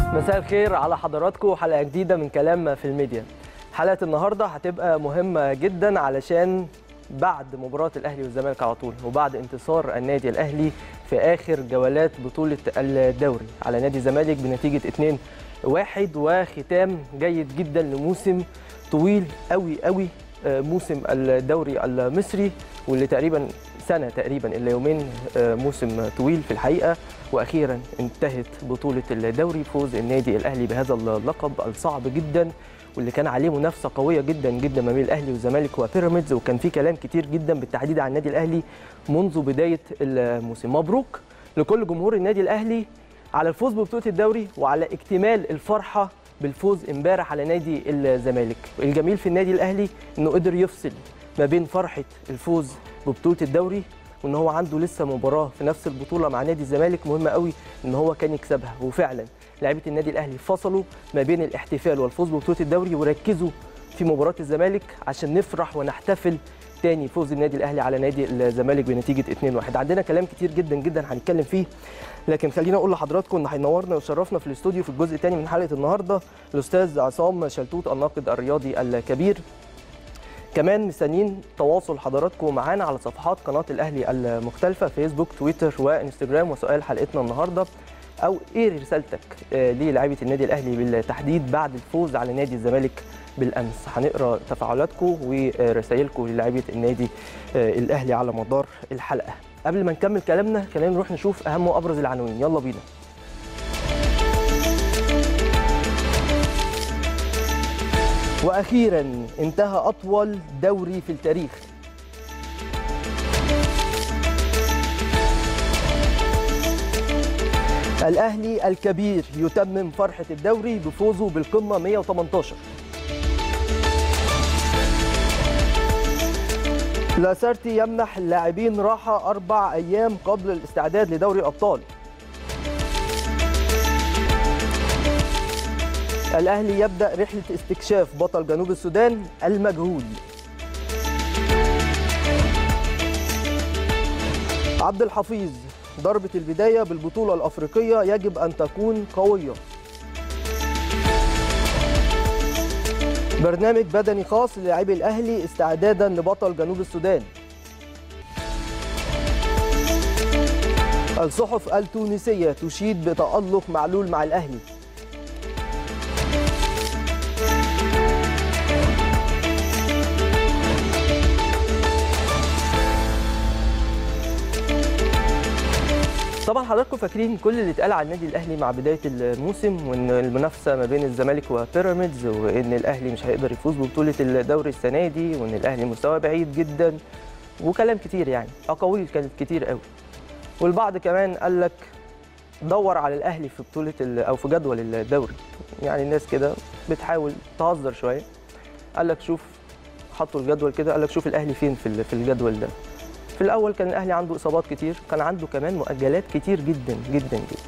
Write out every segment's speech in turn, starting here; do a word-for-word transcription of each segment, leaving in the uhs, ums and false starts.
مساء الخير على حضراتكم وحلقه جديده من كلام في الميديا. حلقه النهارده هتبقى مهمه جدا علشان بعد مباراه الاهلي والزمالك على طول وبعد انتصار النادي الاهلي في اخر جولات بطوله الدوري على نادي الزمالك بنتيجه اتنين واحد وختام جيد جدا لموسم طويل قوي قوي، موسم الدوري المصري واللي تقريبا سنه تقريبا الا يومين، موسم طويل في الحقيقه. واخيرا انتهت بطوله الدوري فوز النادي الاهلي بهذا اللقب الصعب جدا واللي كان عليه منافسه قويه جدا جدا ما بين الاهلي والزمالك وبيراميدز، وكان في كلام كتير جدا بالتحديد عن النادي الاهلي منذ بدايه الموسم. مبروك لكل جمهور النادي الاهلي على الفوز ببطوله الدوري وعلى اكتمال الفرحه بالفوز امبارح على نادي الزمالك. الجميل في النادي الاهلي انه قدر يفصل ما بين فرحه الفوز ببطوله الدوري وان هو عنده لسه مباراه في نفس البطوله مع نادي الزمالك مهمه قوي ان هو كان يكسبها، وفعلا لاعيبه النادي الاهلي فصلوا ما بين الاحتفال والفوز ببطوله الدوري وركزوا في مباراه الزمالك عشان نفرح ونحتفل تاني فوز النادي الاهلي على نادي الزمالك بنتيجه اتنين واحد. عندنا كلام كتير جدا جدا هنتكلم فيه، لكن خلينا اقول لحضراتكم ان هينورنا ويشرفنا في الاستوديو في الجزء الثاني من حلقه النهارده الاستاذ عصام شلتوت الناقد الرياضي الكبير. كمان مستنيين تواصل حضراتكم معانا على صفحات قناه الاهلي المختلفه فيسبوك تويتر وانستجرام. وسؤال حلقتنا النهارده او ايه رسالتك للاعيبه النادي الاهلي بالتحديد بعد الفوز على نادي الزمالك بالامس؟ هنقرا تفاعلاتكم ورسائلكم للاعيبه النادي الاهلي على مدار الحلقه. قبل ما نكمل كلامنا خلينا نروح نشوف اهم وابرز العناوين، يلا بينا. واخيرا انتهى اطول دوري في التاريخ. الاهلي الكبير يتمم فرحه الدوري بفوزه بالقمه مية وتمنتاشر. لاسارتي يمنح اللاعبين راحه اربع ايام قبل الاستعداد لدوري الابطال. الأهلي يبدأ رحلة استكشاف بطل جنوب السودان المجهول. عبد الحفيظ ضربة البداية بالبطولة الأفريقية يجب أن تكون قوية. برنامج بدني خاص للاعبي الأهلي استعدادا لبطل جنوب السودان. الصحف التونسية تشيد بتألق معلول مع الأهلي. طبعا حضراتكم فاكرين كل اللي اتقال على النادي الاهلي مع بدايه الموسم، وان المنافسه ما بين الزمالك وبيراميدز، وان الاهلي مش هيقدر يفوز ببطوله الدوري السنه دي، وان الاهلي مستواه بعيد جدا، وكلام كتير يعني اقاويل كانت كتير قوي. والبعض كمان قال لك دور على الاهلي في بطوله او في جدول الدوري، يعني الناس كده بتحاول تهزر شويه. قال لك شوف، حطوا الجدول كده، قال لك شوف الاهلي فين في في الجدول ده. في الأول كان الأهلي عنده إصابات كتير، كان عنده كمان مؤجلات كتير جدا جدا جدا.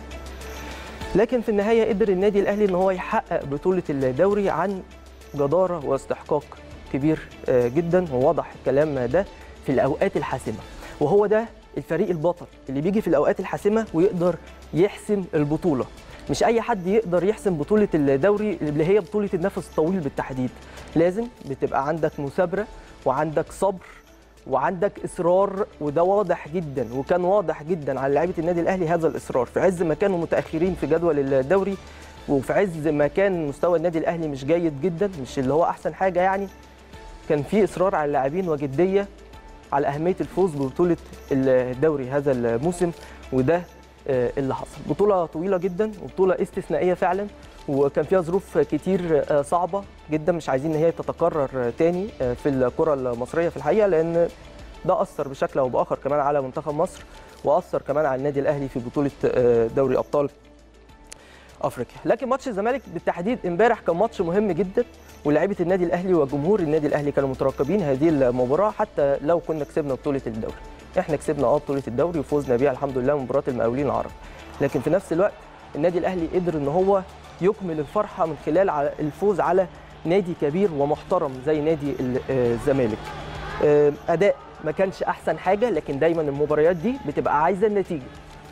لكن في النهاية قدر النادي الأهلي إن هو يحقق بطولة الدوري عن جدارة واستحقاق كبير جدا، ووضح الكلام ده في الأوقات الحاسمة. وهو ده الفريق البطل اللي بيجي في الأوقات الحاسمة ويقدر يحسم البطولة. مش أي حد يقدر يحسم بطولة الدوري اللي هي بطولة النفس الطويل بالتحديد. لازم بتبقى عندك مثابرة وعندك صبر وعندك اصرار، وده واضح جدا وكان واضح جدا على لاعيبه النادي الاهلي هذا الاصرار في عز ما كانوا متاخرين في جدول الدوري، وفي عز ما كان مستوى النادي الاهلي مش جيد جدا، مش اللي هو احسن حاجه يعني. كان في اصرار على اللاعبين وجديه على اهميه الفوز ببطوله الدوري هذا الموسم، وده اللي حصل. بطوله طويله جدا وبطوله استثنائيه فعلا، وكان فيها ظروف كتير صعبة جدا مش عايزين ان هي تتكرر تاني في الكرة المصرية في الحقيقة، لان ده أثر بشكل او بآخر كمان على منتخب مصر، وأثر كمان على النادي الأهلي في بطولة دوري أبطال أفريقيا. لكن ماتش الزمالك بالتحديد امبارح كان ماتش مهم جدا، ولاعيبة النادي الأهلي وجمهور النادي الأهلي كانوا مترقبين هذه المباراة. حتى لو كنا كسبنا بطولة الدوري، احنا كسبنا اه بطولة الدوري وفوزنا بيها الحمد لله مباراة المقاولين العرب، لكن في نفس الوقت النادي الأهلي قدر ان هو يكمل الفرحة من خلال الفوز على نادي كبير ومحترم زي نادي الزمالك. أداء ما كانش أحسن حاجة، لكن دايما المباريات دي بتبقى عايزة النتيجة،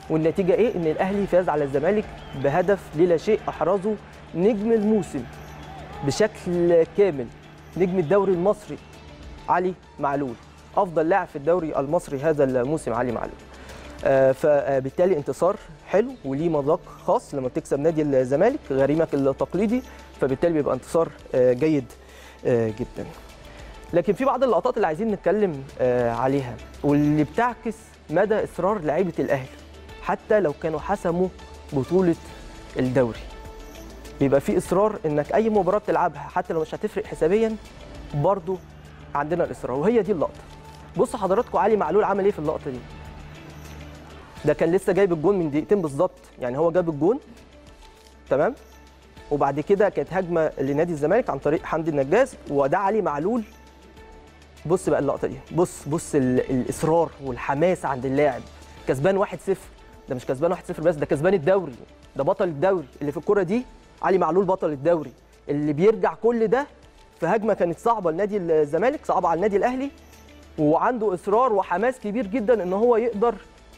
والنتيجه ايه؟ ان الاهلي فاز على الزمالك بهدف للا شيء احرزه نجم الموسم بشكل كامل، نجم الدوري المصري علي معلول، افضل لاعب في الدوري المصري هذا الموسم علي معلول. آه فبالتالي انتصار حلو وليه مذاق خاص لما بتكسب نادي الزمالك غريمك التقليدي، فبالتالي بيبقى انتصار آه جيد آه جدا. لكن في بعض اللقطات اللي عايزين نتكلم آه عليها واللي بتعكس مدى اصرار لعيبه الاهلي حتى لو كانوا حسموا بطوله الدوري. بيبقى في اصرار انك اي مباراه بتلعبها حتى لو مش هتفرق حسابيا برضو عندنا الاصرار، وهي دي اللقطه. بصوا حضراتكم علي معلول عمل ايه في اللقطه دي. ده كان لسه جايب الجون من دقيقتين بالظبط، يعني هو جاب الجون تمام، وبعد كده كانت هجمه لنادي الزمالك عن طريق حمدي النجاز، وده علي معلول. بص بقى اللقطه دي، بص بص الاصرار والحماس عند اللاعب. كسبان واحد صفر، ده مش كسبان واحد صفر بس، ده كسبان الدوري، ده بطل الدوري اللي في الكره دي. علي معلول بطل الدوري اللي بيرجع كل ده في هجمه كانت صعبه لنادي الزمالك، صعبه على النادي الاهلي، وعنده اصرار وحماس كبير جدا ان هو يقدر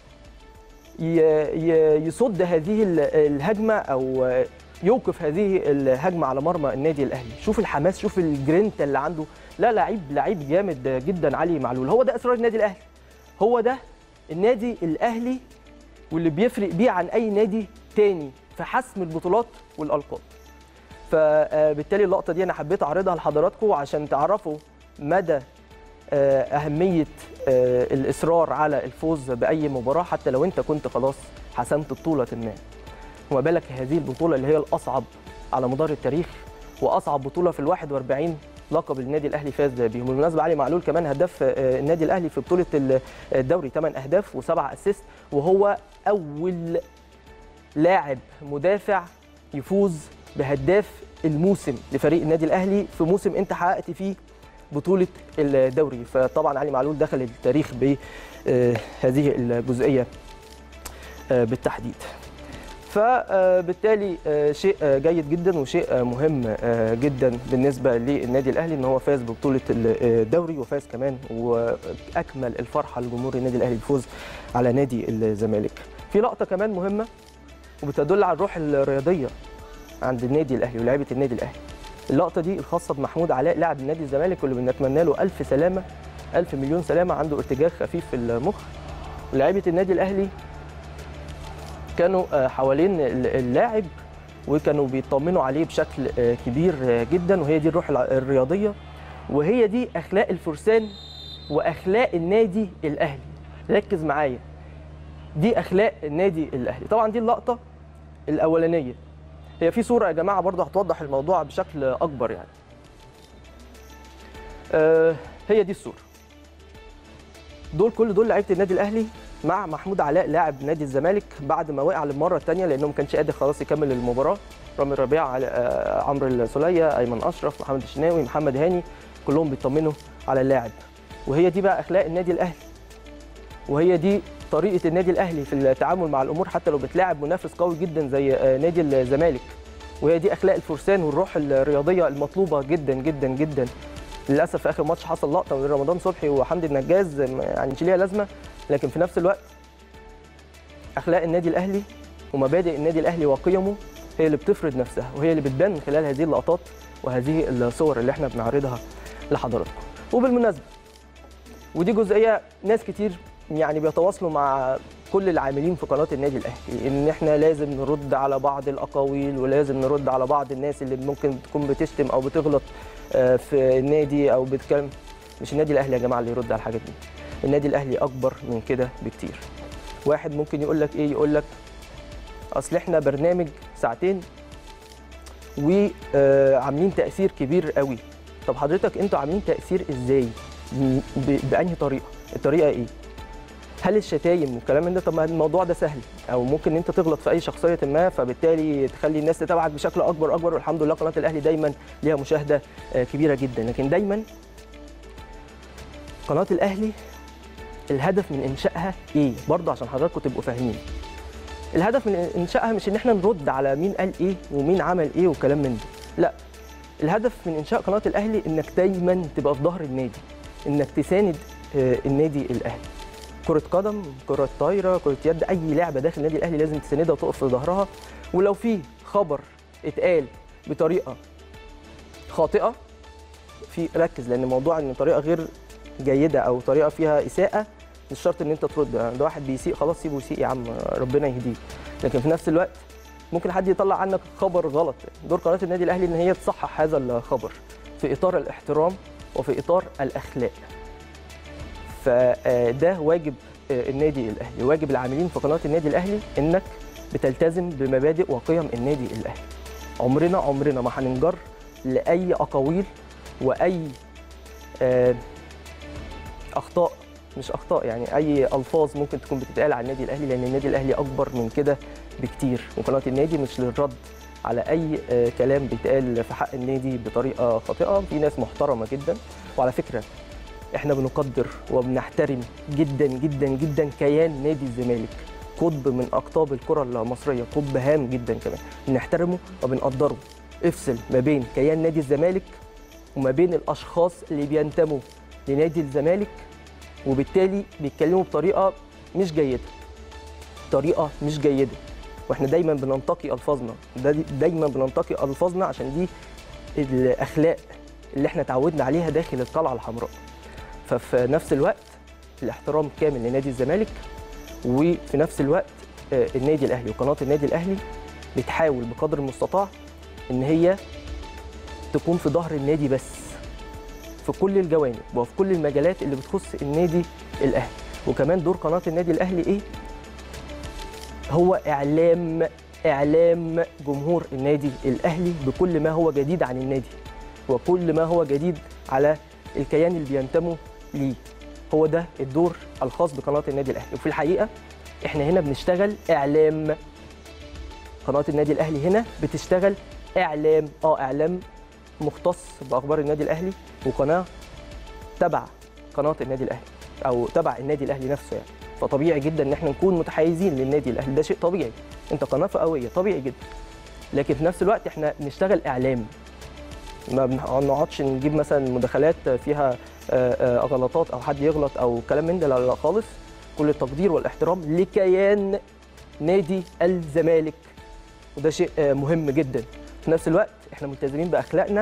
يصد هذه الهجمه او يوقف هذه الهجمه على مرمى النادي الاهلي. شوف الحماس، شوف الجرينتا اللي عنده، لا لعيب لعيب جامد جدا علي معلول. هو ده اصرار النادي الاهلي، هو ده النادي الاهلي واللي بيفرق بيه عن اي نادي تاني في حسم البطولات والالقاب. فبالتالي اللقطه دي انا حبيت اعرضها لحضراتكم عشان تعرفوا مدى اهميه الاصرار على الفوز باي مباراه حتى لو انت كنت خلاص حسمت بطوله ما. وما بالك هذه البطوله اللي هي الاصعب على مدار التاريخ واصعب بطوله في الواحد وأربعين لقب النادي الاهلي فاز بيهم. بالمناسبه علي معلول كمان هداف النادي الاهلي في بطوله الدوري، ثمان اهداف وسبعة اسيست، وهو اول لاعب مدافع يفوز بهداف الموسم لفريق النادي الاهلي في موسم انت حققت فيه بطوله الدوري. فطبعا علي معلول دخل التاريخ بهذه الجزئيه بالتحديد. فبالتالي شيء جيد جدا وشيء مهم جدا بالنسبه للنادي الاهلي ان هو فاز ببطوله الدوري، وفاز كمان واكمل الفرحه لجمهور النادي الاهلي الفوز على نادي الزمالك. في لقطه كمان مهمه وبتدل على الروح الرياضيه عند النادي الاهلي ولاعيبه النادي الاهلي. اللقطه دي الخاصه بمحمود علاء لاعب نادي الزمالك واللي بنتمنى له الف سلامه، الف مليون سلامه، عنده ارتجاج خفيف في المخ. ولاعيبه النادي الاهلي كانوا حوالين اللاعب وكانوا بيطمنوا عليه بشكل كبير جدا، وهي دي الروح الرياضيه وهي دي اخلاق الفرسان واخلاق النادي الاهلي. ركز معايا، دي اخلاق النادي الاهلي. طبعا دي اللقطه الاولانيه، هي في صوره يا جماعه برضه هتوضح الموضوع بشكل اكبر يعني. آه هي دي الصوره، دول كل دول لعيبه النادي الاهلي مع محمود علاء لاعب نادي الزمالك بعد ما وقع للمره الثانيه لانه ما كانش قادر خلاص يكمل المباراه. رامي ربيعه، آه عمرو السوليه، ايمن اشرف، محمد الشناوي، محمد هاني، كلهم بيطمنوا على اللاعب. وهي دي بقى اخلاق النادي الاهلي، وهي دي طريقه النادي الاهلي في التعامل مع الامور حتى لو بتلاعب منافس قوي جدا زي نادي الزمالك. وهي دي اخلاق الفرسان والروح الرياضيه المطلوبه جدا جدا جدا. للاسف في اخر ماتش حصل لقطه من رمضان صبحي وحمدي النجاز يعني مش ليها لازمه، لكن في نفس الوقت اخلاق النادي الاهلي ومبادئ النادي الاهلي وقيمه هي اللي بتفرض نفسها، وهي اللي بتبان من خلال هذه اللقطات وهذه الصور اللي احنا بنعرضها لحضراتكم. وبالمناسبه ودي جزئيه ناس كتير يعني بيتواصلوا مع كل العاملين في قناه النادي الاهلي ان احنا لازم نرد على بعض الاقاويل ولازم نرد على بعض الناس اللي ممكن تكون بتشتم او بتغلط في النادي او بتكلم. مش النادي الاهلي يا جماعه اللي يرد على الحاجات دي، النادي الاهلي اكبر من كده بكتير. واحد ممكن يقول لك ايه، يقول لك اصل احنا برنامج ساعتين وعاملين تاثير كبير قوي. طب حضرتك انتوا عاملين تاثير ازاي؟ بانهي طريقه؟ الطريقه ايه؟ هل الشتايم والكلام من ده؟ طب ما الموضوع ده سهل، او ممكن انت تغلط في اي شخصيه ما فبالتالي تخلي الناس تتابعك بشكل اكبر اكبر. والحمد لله قناه الاهلي دايما ليها مشاهده كبيره جدا، لكن دايما قناه الاهلي الهدف من انشائها ايه؟ برضه عشان حضراتكم تبقوا فاهمين. الهدف من انشائها مش ان احنا نرد على مين قال ايه ومين عمل ايه وكلام من ده، لا. الهدف من انشاء قناه الاهلي انك دايما تبقى في ظهر النادي، انك تساند النادي الاهلي. كره قدم، كره طايره، كره يد، اي لعبه داخل النادي الاهلي لازم تساندها وتقف في ظهرها. ولو في خبر اتقال بطريقه خاطئه في ركز، لان موضوع ان طريقه غير جيده او طريقه فيها اساءه مش شرط ان انت ترد. ده واحد بيسيء خلاص سيبه يسيء يا عم، ربنا يهديه. لكن في نفس الوقت ممكن حد يطلع عنك خبر غلط. دور قناه النادي الاهلي ان هي تصحح هذا الخبر في اطار الاحترام وفي اطار الاخلاق. فده واجب النادي الاهلي، واجب العاملين في قناه النادي الاهلي انك بتلتزم بمبادئ وقيم النادي الاهلي. عمرنا عمرنا ما هننجر لاي اقاويل واي اخطاء، مش اخطاء يعني اي الفاظ ممكن تكون بتتقال على النادي الاهلي، لان النادي الاهلي اكبر من كده بكتير. وقناه النادي مش للرد على اي كلام بيتقال في حق النادي بطريقه خاطئه. في ناس محترمه جدا، وعلى فكره احنا بنقدر وبنحترم جدا جدا جدا كيان نادي الزمالك، قطب من اقطاب الكره المصريه، قطب هام جدا كمان، بنحترمه وبنقدره. افصل ما بين كيان نادي الزمالك وما بين الاشخاص اللي بينتموا لنادي الزمالك وبالتالي بيتكلموا بطريقه مش جيده، طريقه مش جيده. واحنا دايما بننتقي الفاظنا، دايما بننتقي الفاظنا عشان دي الاخلاق اللي احنا تعودنا عليها داخل القلعه الحمراء. ففي نفس الوقت الاحترام كامل لنادي الزمالك، وفي نفس الوقت النادي الاهلي وقناه النادي الاهلي بتحاول بقدر المستطاع ان هي تكون في ظهر النادي بس في كل الجوانب وفي كل المجالات اللي بتخص النادي الاهلي. وكمان دور قناه النادي الاهلي ايه؟ هو اعلام اعلام جمهور النادي الاهلي بكل ما هو جديد عن النادي وكل ما هو جديد على الكيان اللي بينتموا ليه. هو ده الدور الخاص بقناه النادي الاهلي. وفي الحقيقه احنا هنا بنشتغل اعلام، قناه النادي الاهلي هنا بتشتغل اعلام اه اعلام مختص باخبار النادي الاهلي، وقناه تبع قناه النادي الاهلي او تبع النادي الاهلي نفسه يعني. فطبيعي جدا ان احنا نكون متحيزين للنادي الاهلي، ده شيء طبيعي. انت قناه فئويه طبيعي جدا، لكن في نفس الوقت احنا بنشتغل اعلام، ما بنقعدش نجيب مثلا مداخلات فيها غلطات او حد يغلط او كلام من ده، لا لا خالص. كل التقدير والاحترام لكيان نادي الزمالك، وده شيء مهم جدا. في نفس الوقت احنا ملتزمين باخلاقنا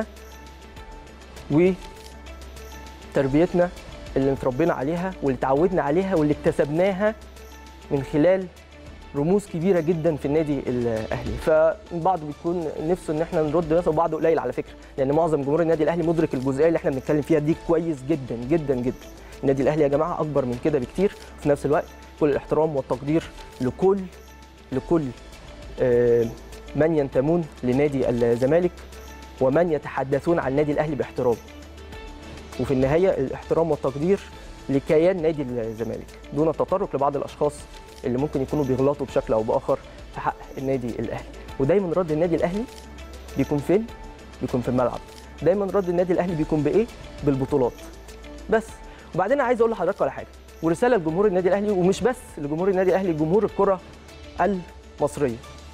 وتربيتنا اللي اتربينا عليها واللي اتعودنا عليها واللي اكتسبناها من خلال رموز كبيره جدا في النادي الاهلي. فالبعض بيكون نفسه ان احنا نرد مثلا، وبعض قليل على فكره، لان معظم جمهور النادي الاهلي مدرك الجزئيه اللي احنا بنتكلم فيها دي كويس جدا جدا جدا. النادي الاهلي يا جماعه اكبر من كده بكتير. وفي نفس الوقت كل الاحترام والتقدير لكل لكل من ينتمون لنادي الزمالك ومن يتحدثون عن النادي الاهلي باحترام. وفي النهايه الاحترام والتقدير لكيان نادي الزمالك دون التطرق لبعض الاشخاص اللي ممكن يكونوا بيغلطوا بشكل او باخر في حق النادي الاهلي. ودايما رد النادي الاهلي بيكون فين؟ بيكون في الملعب. دايما رد النادي الاهلي بيكون بايه؟ بالبطولات بس. وبعدين عايز اقول لحضرتك على حاجه، ورساله لجمهور النادي الاهلي، ومش بس لجمهور النادي الاهلي، جمهور الكره المصريه.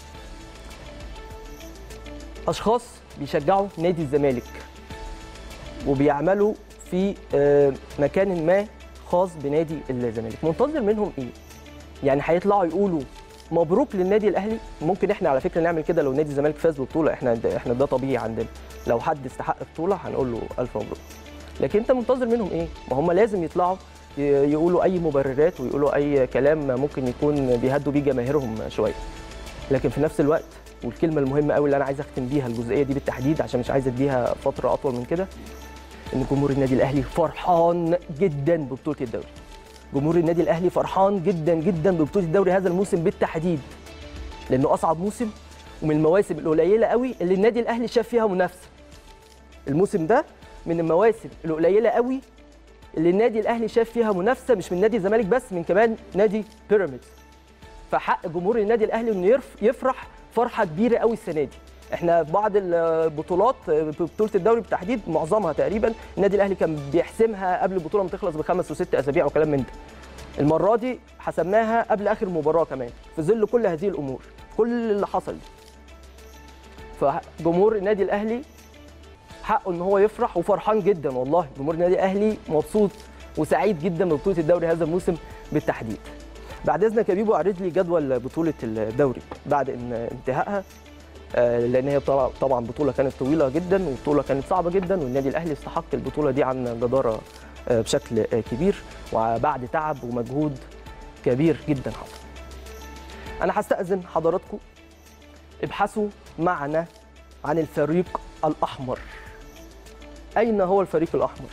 اشخاص بيشجعوا نادي الزمالك وبيعملوا في مكان ما خاص بنادي الزمالك، منتظر منهم ايه؟ يعني هيطلعوا يقولوا مبروك للنادي الاهلي؟ ممكن احنا على فكره نعمل كده لو نادي الزمالك فاز ببطوله، احنا احنا ده طبيعي عندنا، لو حد استحق بطوله هنقول له الف مبروك. لكن انت منتظر منهم ايه؟ ما هم لازم يطلعوا يقولوا اي مبررات ويقولوا اي كلام ممكن يكون بيهدوا بيه جماهيرهم شويه. لكن في نفس الوقت، والكلمه المهمه قوي اللي انا عايز اختم بيها الجزئيه دي بالتحديد عشان مش عايز اديها فتره اطول من كده، ان جمهور النادي الاهلي فرحان جدا ببطوله الدوري. جمهور النادي الاهلي فرحان جدا جدا ببطوله الدوري هذا الموسم بالتحديد، لانه اصعب موسم ومن المواسم القليله قوي اللي النادي الاهلي شاف فيها منافسه. الموسم ده من المواسم القليله قوي اللي النادي الاهلي شاف فيها منافسه، مش من نادي الزمالك بس، من كمان نادي بيراميدز. فحق جمهور النادي الاهلي انه يفرح فرحه كبيره قوي السنه دي. احنا بعض البطولات بطوله الدوري بالتحديد معظمها تقريبا النادي الاهلي كان بيحسمها قبل البطوله ما تخلص بخمس وست اسابيع وكلام من ده. المره دي حسمناها قبل اخر مباراه كمان في ظل كل هذه الامور، كل اللي حصل. فجمهور النادي الاهلي حقه ان هو يفرح وفرحان جدا، والله جمهور النادي الاهلي مبسوط وسعيد جدا ببطوله الدوري هذا الموسم بالتحديد. بعد اذنك يا بيبو اعرض لي جدول بطوله الدوري بعد ان انتهائها، لان هي طبعا بطوله كانت طويله جدا وبطوله كانت صعبه جدا، والنادي الاهلي استحق البطوله دي عن جداره بشكل كبير وبعد تعب ومجهود كبير جدا حصل. انا هستأذن حضراتكم ابحثوا معنا عن الفريق الاحمر. اين هو الفريق الاحمر؟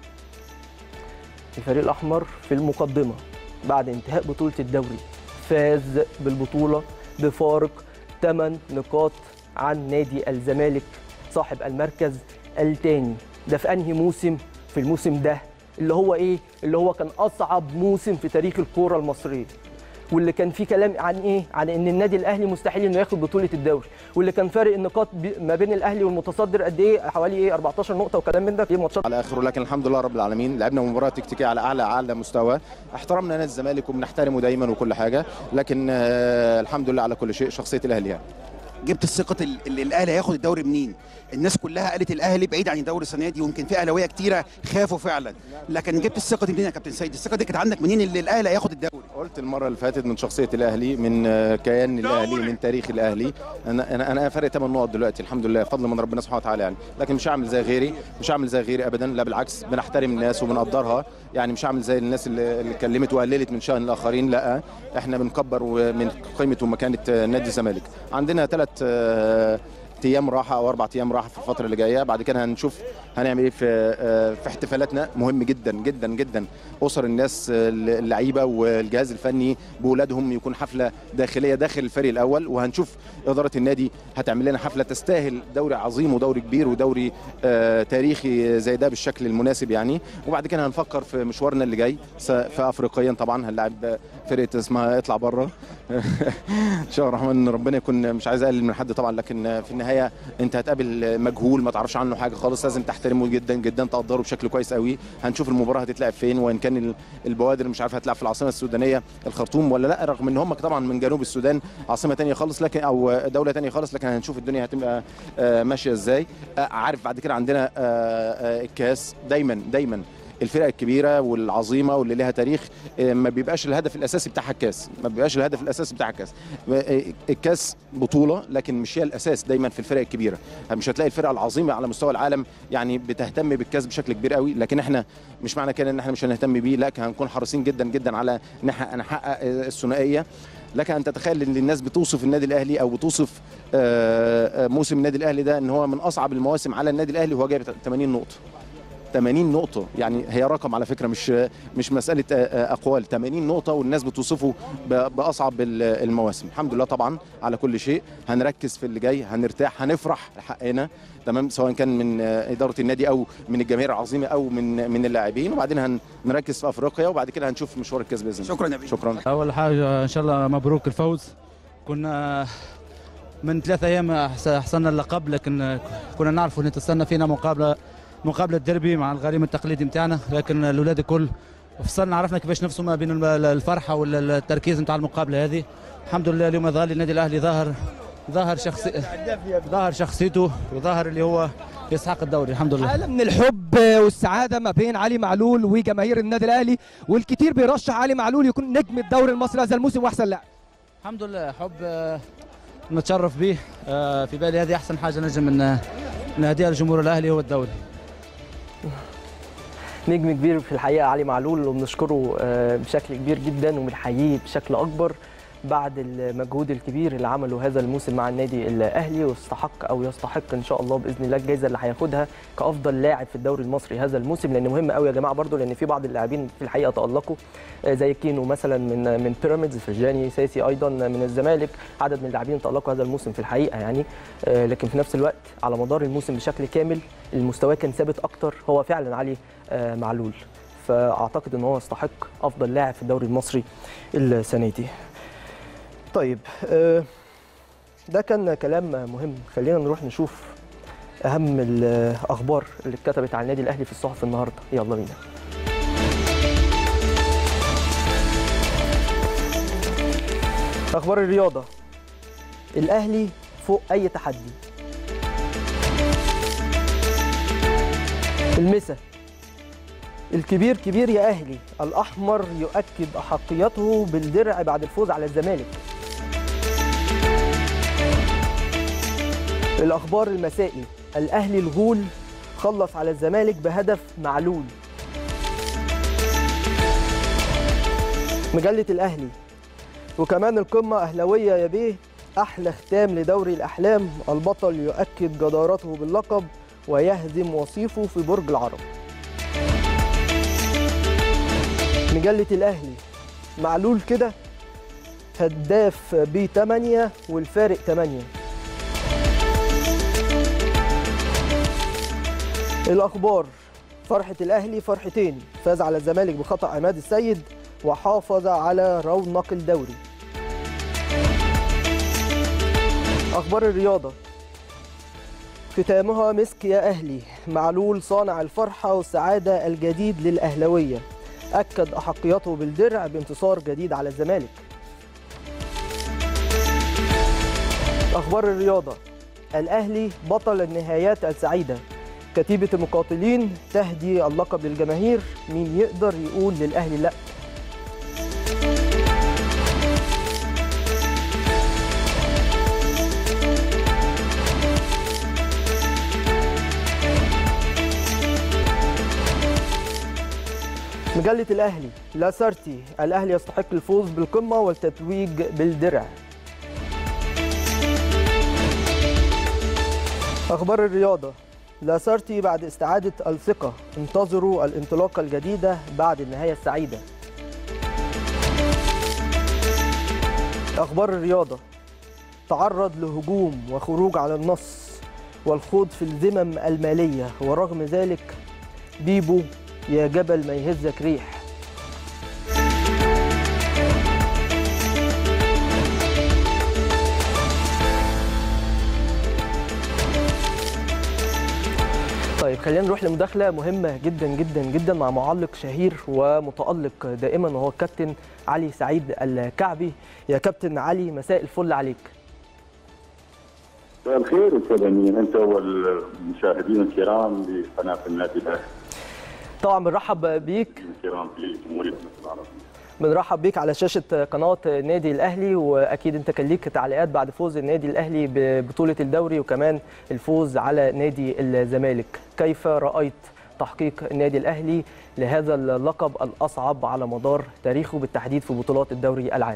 الفريق الاحمر في المقدمه بعد انتهاء بطوله الدوري، فاز بالبطوله بفارق ثمان نقاط عن نادي الزمالك صاحب المركز الثاني. ده في انهي موسم؟ في الموسم ده اللي هو ايه؟ اللي هو كان اصعب موسم في تاريخ الكوره المصريه، واللي كان فيه كلام عن ايه؟ عن ان النادي الاهلي مستحيل انه ياخد بطوله الدوري، واللي كان فارق النقاط ما بين الاهلي والمتصدر قد ايه؟ حوالي ايه؟ أربعتاشر نقطه وكلام من ده في ماتشات على اخره. لكن الحمد لله رب العالمين لعبنا مباراه تكتيكيه على اعلى اعلى مستوى، احترمنا نادي الزمالك وبنحترمه دايما وكل حاجه، لكن آه الحمد لله على كل شيء. شخصيه الاهلي يعني جبت الثقه اللي الاهلي هياخد الدوري منين؟ الناس كلها قالت الاهلي بعيد عن الدوري السنه دي، ويمكن في اهلاويه كتيره خافوا فعلا، لكن جبت الثقه دي منين يا كابتن سيد؟ الثقه دي كانت عندك منين اللي الاهلي هياخد الدوري؟ قلت المره اللي فاتت من شخصيه الاهلي، من كيان الاهلي، من تاريخ الاهلي. انا انا انا فارق ثمان نقط دلوقتي الحمد لله فضل من ربنا سبحانه وتعالى يعني، لكن مش هعمل زي غيري، مش هعمل زي غيري ابدا، لا بالعكس بنحترم الناس وبنقدرها يعني، مش هعمل زي الناس اللي اللي اتكلمت وقللت من شأن الاخرين، لا احنا بنكبر من قيمه ومكانه نادي الزمالك. عندنا ثلاث ايام راحه او اربع ايام راحه في الفتره اللي جايه، بعد كده هنشوف هنعمل ايه في في احتفالاتنا. مهم جدا جدا جدا اسر الناس اللعيبه والجهاز الفني باولادهم يكون حفله داخليه داخل الفريق الاول، وهنشوف اداره النادي هتعمل لنا حفله تستاهل دوري عظيم ودوري كبير ودوري آه تاريخي زي ده بالشكل المناسب يعني. وبعد كده هنفكر في مشوارنا اللي جاي في افريقيا، طبعا هنلاعب فرقه اسمها اطلع بره ان شاء الله الرحمن. ربنا يكون، مش عايز اقلل من حد طبعا، لكن في النهايه انت هتقابل مجهول ما تعرفش عنه حاجه خالص، لازم تحترمه جدا جدا، تقدره بشكل كويس قوي. هنشوف المباراه هتتلعب فين، وان كان البوادر مش عارف هتلعب في العاصمه السودانيه الخرطوم ولا لا، رغم ان هم طبعا من جنوب السودان عاصمه ثانيه خالص، لكن او دوله ثانيه خالص، لكن هنشوف الدنيا هتبقى ماشيه ازاي. عارف بعد كده عندنا الكاس. دايما دايما الفرق الكبيره والعظيمه واللي لها تاريخ ما بيبقاش الهدف الاساسي بتاعها الكاس، ما بيبقاش الهدف الاساسي بتاعها الكاس. الكاس بطوله لكن مش هي الاساس دايما في الفرق الكبيره. مش هتلاقي الفرق العظيمه على مستوى العالم يعني بتهتم بالكاس بشكل كبير قوي، لكن احنا مش معنى كده ان احنا مش هنهتم بيه، لا هنكون حريصين جدا جدا على ان احنا نحقق الثنائيه. لك ان تتخيل ان الناس بتوصف النادي الاهلي او بتوصف موسم النادي الاهلي ده ان هو من اصعب المواسم على النادي الاهلي، وهو جايب ثمانين نقطه. ثمانين نقطة يعني هي رقم على فكرة، مش مش مسألة أقوال. ثمانين نقطة والناس بتوصفه بأصعب المواسم. الحمد لله طبعا على كل شيء. هنركز في اللي جاي، هنرتاح، هنفرح لحقنا تمام، سواء كان من إدارة النادي أو من الجماهير العظيمة أو من من اللاعبين، وبعدين هنركز في أفريقيا، وبعد كده هنشوف مشوار الكاس بإذن الله. شكرا يا بيه. شكرا. أول حاجة إن شاء الله مبروك الفوز. كنا من ثلاث أيام حصلنا اللقب، لكن كنا نعرف إن تستنى فينا مقابلة مقابله ديربي مع الغريم التقليدي بتاعنا، لكن الاولاد الكل فصلنا عرفنا كيفاش نفسوا ما بين الفرحه والتركيز نتاع المقابله هذه. الحمد لله اليوم ظهر النادي الاهلي ظهر ظهر شخصي ظهر شخصيته وظهر اللي هو يستحق الدوري. الحمد لله. حاله من الحب والسعاده ما بين علي معلول وجماهير النادي الاهلي، والكثير بيرشح علي معلول يكون نجم الدوري المصري هذا الموسم واحسن لاعب. الحمد لله حب نتشرف به. في بالي هذه احسن حاجه نجم نهديها لجمهور الاهلي هو الدوري. نجم كبير في الحقيقه علي معلول، وبنشكره بشكل كبير جدا وبنحييه بشكل اكبر بعد المجهود الكبير اللي عمله هذا الموسم مع النادي الاهلي، واستحق او يستحق ان شاء الله باذن الله الجائزه اللي هياخدها كافضل لاعب في الدوري المصري هذا الموسم، لان مهم قوي يا جماعه برضو، لان في بعض اللاعبين في الحقيقه تالقوا زي كينو مثلا من من بيراميدز، فرجاني ساسي ايضا من الزمالك، عدد من اللاعبين تالقوا هذا الموسم في الحقيقه يعني، لكن في نفس الوقت على مدار الموسم بشكل كامل المستوى كان ثابت اكتر، هو فعلا علي معلول. فاعتقد ان هو يستحق افضل لاعب في الدوري المصري السنه دي. طيب ده كان كلام مهم، خلينا نروح نشوف اهم الاخبار اللي اتكتبت عن النادي الاهلي في الصحف النهارده. يلا بينا. اخبار الرياضه. الاهلي فوق اي تحدي. المسا الكبير كبير يا أهلي، الأحمر يؤكد أحقيته بالدرع بعد الفوز على الزمالك. الأخبار المسائي، الأهلي الغول خلص على الزمالك بهدف معلول. مجلة الأهلي، وكمان القمة أهلاوية يا بيه، أحلى ختام لدوري الأحلام، البطل يؤكد جدارته باللقب ويهزم وصيفه في برج العرب. مجلة الأهلي، معلول كده هداف ب ثمانية والفارق ثمانية. الأخبار، فرحة الأهلي فرحتين، فاز على الزمالك بخطأ عماد السيد وحافظ على رونق الدوري. أخبار الرياضة، ختامها مسك يا أهلي، معلول صانع الفرحة والسعادة الجديد للأهلوية، أكد أحقيته بالدرع بانتصار جديد على الزمالك. أخبار الرياضة، الأهلي بطل النهايات السعيدة، كتيبة المقاتلين تهدي اللقب للجماهير، مين يقدر يقول للأهلي لأ. مجلة الأهلي، لاسارتي، الأهلي يستحق الفوز بالقمة والتتويج بالدرع. أخبار الرياضة، لاسارتي بعد استعادة الثقة، انتظروا الانطلاقة الجديدة بعد النهاية السعيدة. أخبار الرياضة، تعرض لهجوم وخروج على النص والخوض في الذمم المالية، ورغم ذلك بيبو يا جبل ما يهزك ريح. طيب خلينا نروح لمداخلة مهمة جدا جدا جدا مع معلق شهير ومتألق دائما وهو الكابتن علي سعيد الكعبي. يا كابتن علي، مساء الفل عليك. مساء الخير استاذ امين، انت والمشاهدين الكرام لقناه النادي الاهلي. طبعا بنرحب بيك الكرام في جمهوريه مصر العربيه. بنرحب بيك على شاشه قناه النادي الاهلي، واكيد انت كان ليك تعليقات بعد فوز النادي الاهلي ببطوله الدوري وكمان الفوز على نادي الزمالك. كيف رايت تحقيق النادي الاهلي لهذا اللقب الاصعب على مدار تاريخه بالتحديد في بطولات الدوري العام؟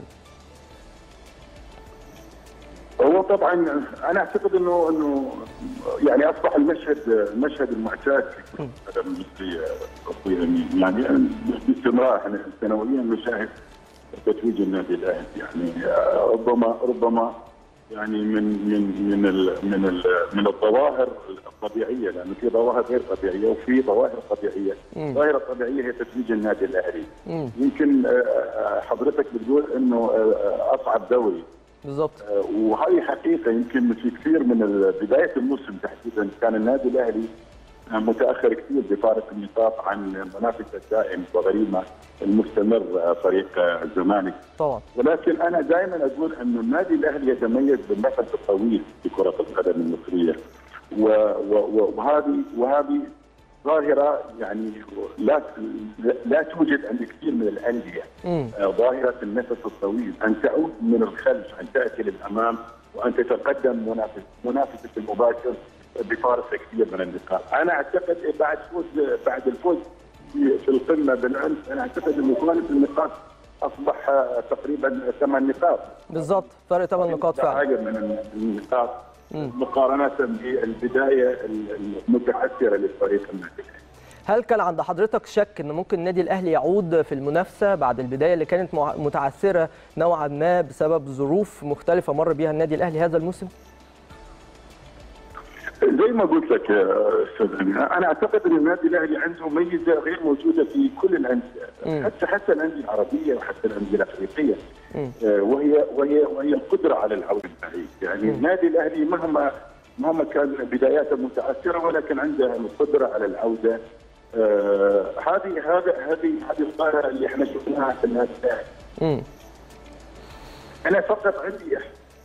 هو طبعا انا اعتقد انه انه يعني اصبح المشهد المشهد المعتاد في القدم المصريه يعني باستمرار احنا سنويا نشاهد تتويج النادي الاهلي، يعني ربما ربما يعني من من من ال من ال من الظواهر الطبيعيه، لانه في ظواهر غير طبيعيه وفي ظواهر طبيعيه. الظاهره الطبيعيه هي تتويج النادي الاهلي. يمكن حضرتك بتقول انه اصعب دوري بالضبط، وهي حقيقه. يمكن في كثير من بدايه الموسم تحديدا كان النادي الاهلي متاخر كثير بفارق النقاط عن منافسه الدائم وغريمه المستمر فريق الزمالك طبعا. ولكن انا دائما اقول انه النادي الاهلي يتميز بالنفس الطويل في كره القدم المصريه، وهذه وهذه ظاهره يعني لا لا توجد عند كثير من الانديه. ظاهره النفس الطويل، ان تعود من الخلف، ان تاتي للامام وان تتقدم منافس منافسه المباشر بفارق كثير من النقاط. انا اعتقد بعد فوز بعد الفوز في القمه بالامس، انا اعتقد انه فارق النقاط اصبح تقريبا ثمان نقاط. بالضبط، فرق ثمان نقاط فعلا من النقاط مقارنه بالبدايه المتعثره للفريق النادي. هل كان عند حضرتك شك ان ممكن النادي الاهلي يعود في المنافسه بعد البدايه اللي كانت متعثره نوعا ما بسبب ظروف مختلفه مر بها النادي الاهلي هذا الموسم؟ زي ما قلت لك يا استاذ امين، انا اعتقد ان النادي الاهلي عنده ميزه غير موجوده في كل الانديه، حتى حتى الانديه العربيه وحتى الانديه الافريقيه، وهي وهي وهي القدره على العوده البعيد. يعني النادي الاهلي مهما مهما كان بداياته متاثره ولكن عنده القدره على العوده. هذه هذا هذه هذه الظاهره اللي احنا شفناها في النادي الاهلي. انا فقط عندي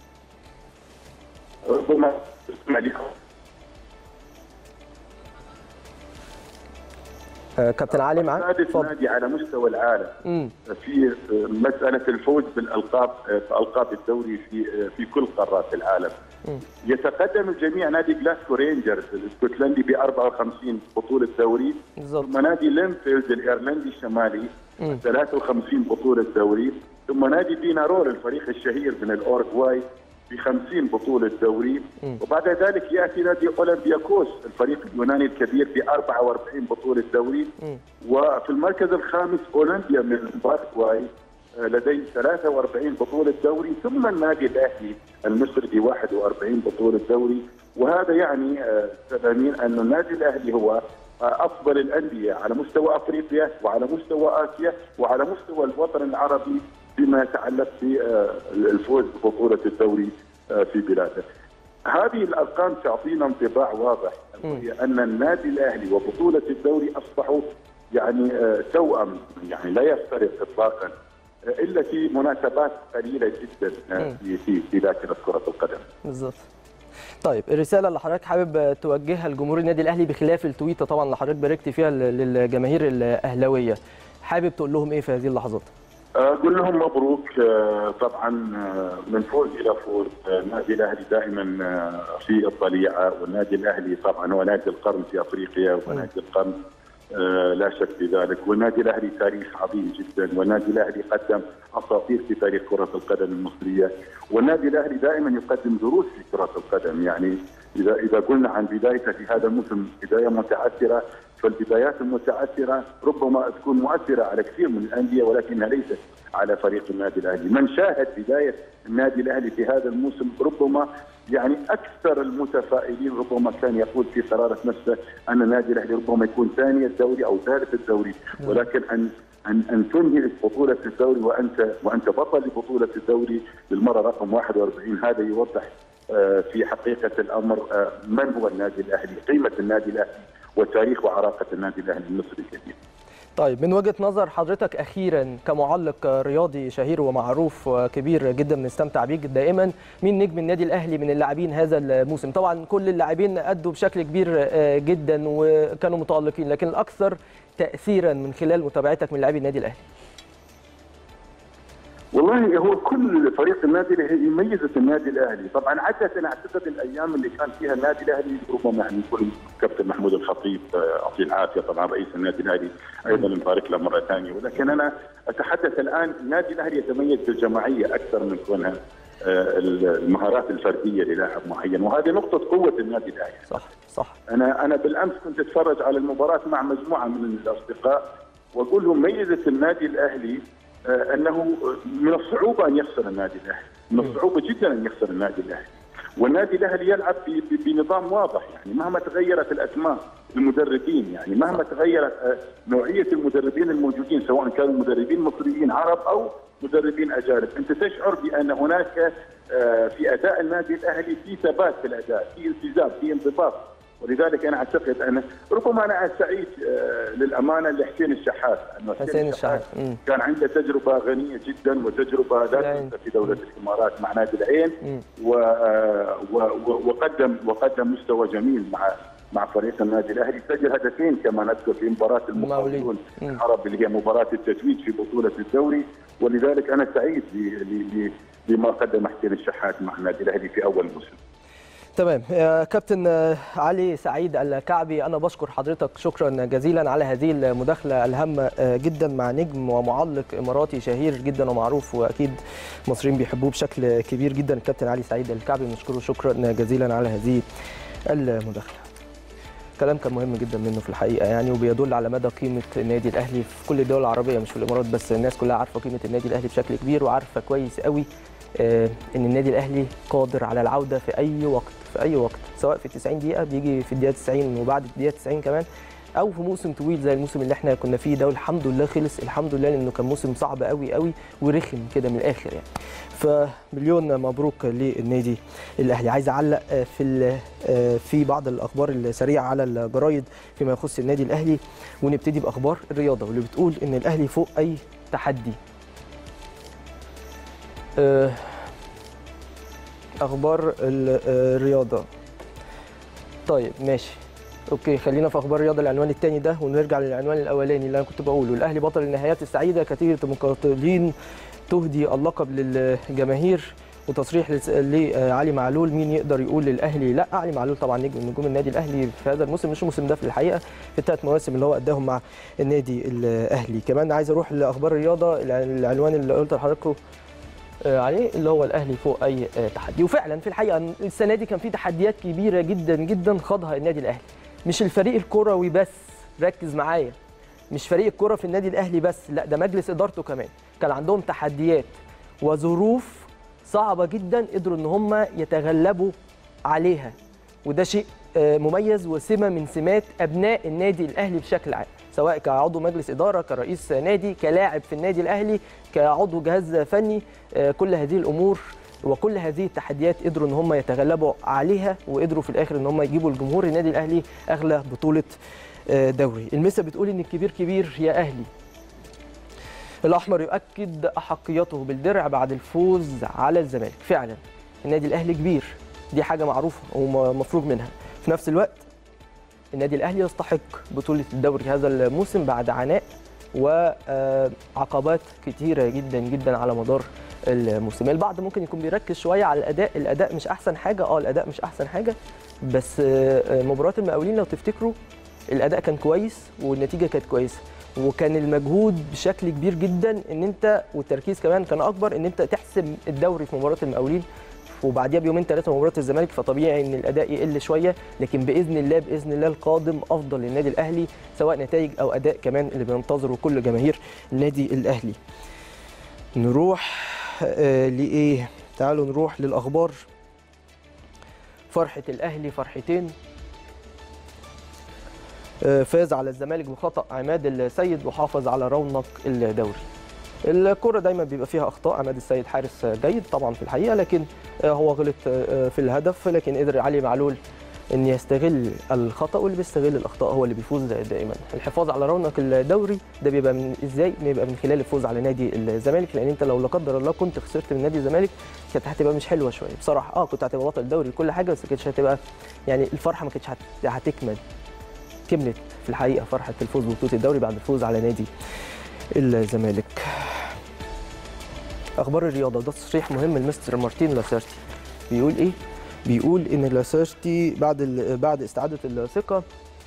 ربما اسمع لي كابتن علي معاك. سادس نادي على مستوى العالم مم. في مساله الفوز بالالقاب بالقاب الدوري في في كل قارات العالم. مم. يتقدم الجميع نادي جلاسكو رينجرز الاسكتلندي ب أربعة وخمسين بطوله دوري، ثم نادي لينفيلد الايرلندي الشمالي مم. ثلاثة وخمسين بطوله دوري، ثم نادي بينارول الفريق الشهير من الاورغواي ب خمسين بطولة دوري، مم. وبعد ذلك يأتي نادي أولمبياكوس الفريق اليوناني الكبير ب أربعة وأربعين بطولة دوري، مم. وفي المركز الخامس أولمبيا من باراغواي لديه ثلاثة وأربعين بطولة دوري، ثم النادي الأهلي المصري ب واحد وأربعين بطولة دوري. وهذا يعني تبين أن النادي الأهلي هو أفضل الأندية على مستوى أفريقيا وعلى مستوى آسيا وعلى مستوى الوطن العربي فيما يتعلق بالفوز ببطولة الدوري في بلاده. هذه الأرقام تعطينا انطباع واضح وهي أن النادي الأهلي وبطولة الدوري أصبحوا يعني توأم، يعني لا يفترق إطلاقا إلا في مناسبات قليلة جدا في في في ذاكرة كرة القدم. بالضبط. طيب الرسالة اللي حضرتك حابب توجهها لجمهور النادي الأهلي بخلاف التويته طبعا اللي حضرتك باركت فيها للجماهير الأهلاوية، حابب تقول لهم إيه في هذه اللحظات؟ أقول لهم مبروك طبعا من فوز الى فوز. النادي الاهلي دائما في الطليعه، والنادي الاهلي طبعا هو نادي القرن في افريقيا ونادي القرن لا شك في ذلك، والنادي الاهلي تاريخ عظيم جدا، والنادي الاهلي قدم اساطير في تاريخ كره القدم المصريه، والنادي الاهلي دائما يقدم دروس في كره القدم. يعني اذا اذا قلنا عن بدايته في هذا الموسم بدايه متعثره، فالبدايات المتعثره ربما تكون مؤثره على كثير من الانديه ولكنها ليست على فريق النادي الاهلي. من شاهد بدايه النادي الاهلي في هذا الموسم ربما يعني اكثر المتفائلين ربما كان يقول في قرارة نفسه ان النادي الاهلي ربما يكون ثاني الدوري او ثالث الدوري، ولكن ان ان ان تنهي بطوله الدوري وانت وانت بطل لبطوله الدوري للمره رقم واحد وأربعين، هذا يوضح في حقيقه الامر من هو النادي الاهلي، قيمه النادي الاهلي وتاريخ وعراقه النادي الاهلي المصري الكبير. طيب من وجهة نظر حضرتك أخيرا كمعلق رياضي شهير ومعروف وكبير جدا بنستمتع بيه دائما، مين نجم النادي الأهلي من اللاعبين هذا الموسم؟ طبعا كل اللاعبين أدوا بشكل كبير جدا وكانوا متألقين، لكن الأكثر تأثيرا من خلال متابعتك من لاعبي النادي الأهلي. والله هو كل فريق النادي الاهلي يميزه النادي الاهلي، طبعا عدت انا اعتقد الايام اللي كان فيها النادي الاهلي ربما يعني يكون كابتن محمود الخطيب يعطيه العافيه طبعا رئيس النادي الاهلي ايضا نبارك له مره ثانيه، ولكن انا اتحدث الان النادي الاهلي يتميز بالجماعيه اكثر من كونها المهارات الفرديه للاعب معين، وهذه نقطه قوه النادي الاهلي. صح صح. انا انا بالامس كنت اتفرج على المباراه مع مجموعه من الاصدقاء واقول لهم ميزه النادي الاهلي انه من الصعوبه ان يخسر النادي الاهلي، من الصعوبه جدا ان يخسر النادي الاهلي. والنادي الاهلي يلعب بنظام واضح، يعني مهما تغيرت الاسماء المدربين، يعني مهما تغيرت نوعيه المدربين الموجودين سواء كانوا مدربين مصريين عرب او مدربين اجانب، انت تشعر بان هناك في اداء النادي الاهلي في ثبات في الاداء، في التزام، في انضباط. ولذلك انا اعتقد ان ربما انا سعيد للامانه لحسين الشحات، انه حسين الشحات كان عنده تجربه غنيه جدا وتجربه لا تنسى في دوله الامارات مع نادي العين، و وقدم وقدم مستوى جميل مع مع فريق النادي الاهلي، سجل هدفين كما نذكر في مباراه المقاولون العرب اللي هي مباراه التتويج في بطوله الدوري، ولذلك انا سعيد بما قدم حسين الشحات مع النادي الاهلي في اول موسم. تمام. كابتن علي سعيد الكعبي، أنا بشكر حضرتك شكرا جزيلا على هذه المداخلة الهامة جدا مع نجم ومعلق إماراتي شهير جدا ومعروف وأكيد مصريين بيحبوه بشكل كبير جدا، الكابتن علي سعيد الكعبي، بنشكره شكرا جزيلا على هذه المداخلة. كلام كان مهم جدا منه في الحقيقة يعني، وبيدل على مدى قيمة النادي الأهلي في كل الدول العربية مش في الإمارات بس، الناس كلها عارفة قيمة النادي الأهلي بشكل كبير وعارفة كويس قوي ان النادي الاهلي قادر على العوده في اي وقت في اي وقت، سواء في تسعين دقيقه بيجي في الدقيقه تسعين وبعد الدقيقه تسعين كمان، او في موسم طويل زي الموسم اللي احنا كنا فيه ده، والحمد لله خلص الحمد لله لانه كان موسم صعب قوي قوي ورخم كده من الاخر يعني. فمليون مبروك للنادي الاهلي. عايز اعلق في في بعض الاخبار السريعه على الجرايد فيما يخص النادي الاهلي، ونبتدي باخبار الرياضه واللي بتقول ان الاهلي فوق اي تحدي. اخبار الرياضه. طيب ماشي. اوكي خلينا في اخبار الرياضه العنوان الثاني ده ونرجع للعنوان الاولاني اللي انا كنت بقوله. الاهلي بطل النهايات السعيده، كثير المقاتلين تهدي اللقب للجماهير، وتصريح لعلي معلول. مين يقدر يقول للاهلي لا؟ علي معلول طبعا نجم من نجوم النادي الاهلي في هذا الموسم، مش الموسم ده في الحقيقه، في الثلاث مواسم اللي هو اداهم مع النادي الاهلي. كمان عايز اروح لاخبار الرياضه العنوان اللي قلت لحضراتكم عليه اللي هو الاهلي فوق اي تحدي. وفعلا في الحقيقه السنه دي كان في تحديات كبيره جدا جدا خاضها النادي الاهلي، مش الفريق الكروي بس، ركز معايا، مش فريق الكره في النادي الاهلي بس، لا ده مجلس ادارته كمان كان عندهم تحديات وظروف صعبه جدا قدروا ان هم يتغلبوا عليها، وده شيء مميز وسمه من سمات ابناء النادي الاهلي بشكل عام، سواء كعضو مجلس اداره، كرئيس نادي، كلاعب في النادي الاهلي، كعضو جهاز فني. كل هذه الامور وكل هذه التحديات قدروا ان هم يتغلبوا عليها، وقدروا في الاخر ان هم يجيبوا لجمهور النادي الاهلي اغلى بطوله دوري. المسا بتقول ان الكبير كبير يا اهلي. الاحمر يؤكد احقيته بالدرع بعد الفوز على الزمالك. فعلا النادي الاهلي كبير، دي حاجه معروفه ومفروغ منها. في نفس الوقت النادي الاهلي يستحق بطوله الدوري هذا الموسم بعد عناء وعقبات كتيره جدا جدا على مدار الموسم. البعض ممكن يكون بيركز شويه على الاداء، الاداء مش احسن حاجه، اه الاداء مش احسن حاجه، بس مباراه المقاولين لو تفتكروا الاداء كان كويس والنتيجه كانت كويسه، وكان المجهود بشكل كبير جدا ان انت، والتركيز كمان كان اكبر ان انت تحسم الدوري في مباراه المقاولين، وبعديها بيومين ثلاثه مباراه الزمالك، فطبيعي ان الاداء يقل شويه، لكن باذن الله باذن الله القادم افضل للنادي الاهلي سواء نتائج او اداء كمان اللي بينتظره كل جماهير النادي الاهلي. نروح آه لايه؟ تعالوا نروح للاخبار. فرحه الاهلي فرحتين، آه فاز على الزمالك بخطا عماد السيد وحافظ على رونق الدوري. الكرة دايما بيبقى فيها اخطاء، عماد السيد حارس جيد طبعا في الحقيقه، لكن هو غلط في الهدف، لكن قدر علي معلول ان يستغل الخطا، واللي بيستغل الاخطاء هو اللي بيفوز دائما. الحفاظ على رونق الدوري ده بيبقى من ازاي؟ بيبقى من خلال الفوز على نادي الزمالك، لان انت لو لا قدر الله كنت خسرت من نادي الزمالك كانت هتبقى مش حلوه شويه بصراحه. اه كنت هتبقى بطل الدوري وكل حاجه، بس كانتش هتبقى يعني الفرحه ما كانتش هتكمل. كملت في الحقيقه فرحه الفوز ببطوله الدوري بعد الفوز على نادي الزمالك. اخبار الرياضه ده تصريح مهم لمستر مارتين لاسارتي. بيقول ايه؟ بيقول ان لاسارتي بعد بعد استعاده الثقه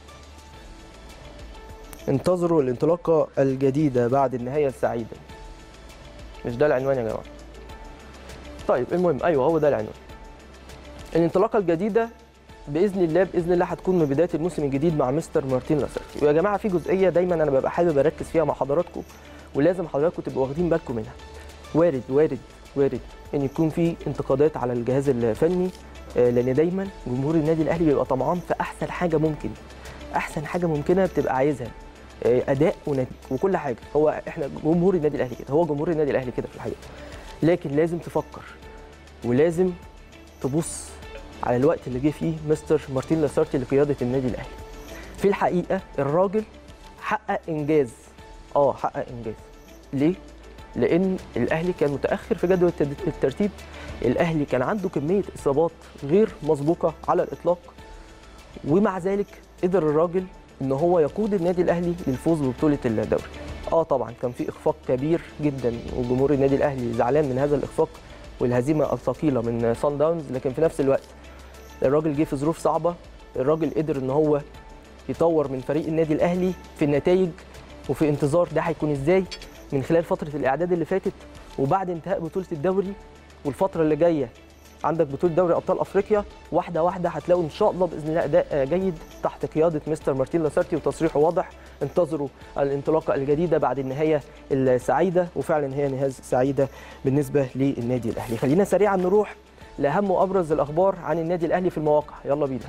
انتظروا الانطلاقه الجديده بعد النهايه السعيده. مش ده العنوان يا جماعه؟ طيب المهم ايوه هو ده العنوان. الانطلاقه الجديده باذن الله باذن الله هتكون من بدايه الموسم الجديد مع مستر مارتين لاسارتي. ويا جماعه في جزئيه دايما انا ببقى حابب اركز فيها مع حضراتكم، ولازم حضراتكم تبقوا واخدين بالكم منها. وارد وارد وارد ان يكون في انتقادات على الجهاز الفني، لان دايما جمهور النادي الاهلي بيبقى طمعان في احسن حاجه ممكن، احسن حاجه ممكنه بتبقى عايزها، اداء وكل حاجه. هو احنا جمهور النادي الاهلي كده، هو جمهور النادي الاهلي كده في الحقيقه، لكن لازم تفكر ولازم تبص على الوقت اللي جه فيه مستر مارتين لاسارتي لقياده النادي الاهلي. في الحقيقه الراجل حقق انجاز، اه حقق انجاز. ليه؟ لان الاهلي كان متاخر في جدول الترتيب، الاهلي كان عنده كميه اصابات غير مسبوقه على الاطلاق، ومع ذلك قدر الراجل ان هو يقود النادي الاهلي للفوز ببطوله الدوري. اه طبعا كان في اخفاق كبير جدا، وجمهور النادي الاهلي زعلان من هذا الاخفاق والهزيمه الثقيله من صن داونز، لكن في نفس الوقت الراجل جه في ظروف صعبه، الراجل قدر ان هو يطور من فريق النادي الاهلي في النتائج وفي انتظار ده هيكون ازاي من خلال فتره الاعداد اللي فاتت، وبعد انتهاء بطوله الدوري والفتره اللي جايه عندك بطوله دوري ابطال افريقيا، واحده واحده هتلاقوا ان شاء الله باذن الله اداء جيد تحت قياده مستر مارتين لاسارتي، وتصريحه واضح، انتظروا الانطلاقه الجديده بعد النهايه السعيده، وفعلا هي نهايه سعيده بالنسبه للنادي الاهلي. خلينا سريعا نروح لاهم وابرز الاخبار عن النادي الاهلي في المواقع، يلا بينا.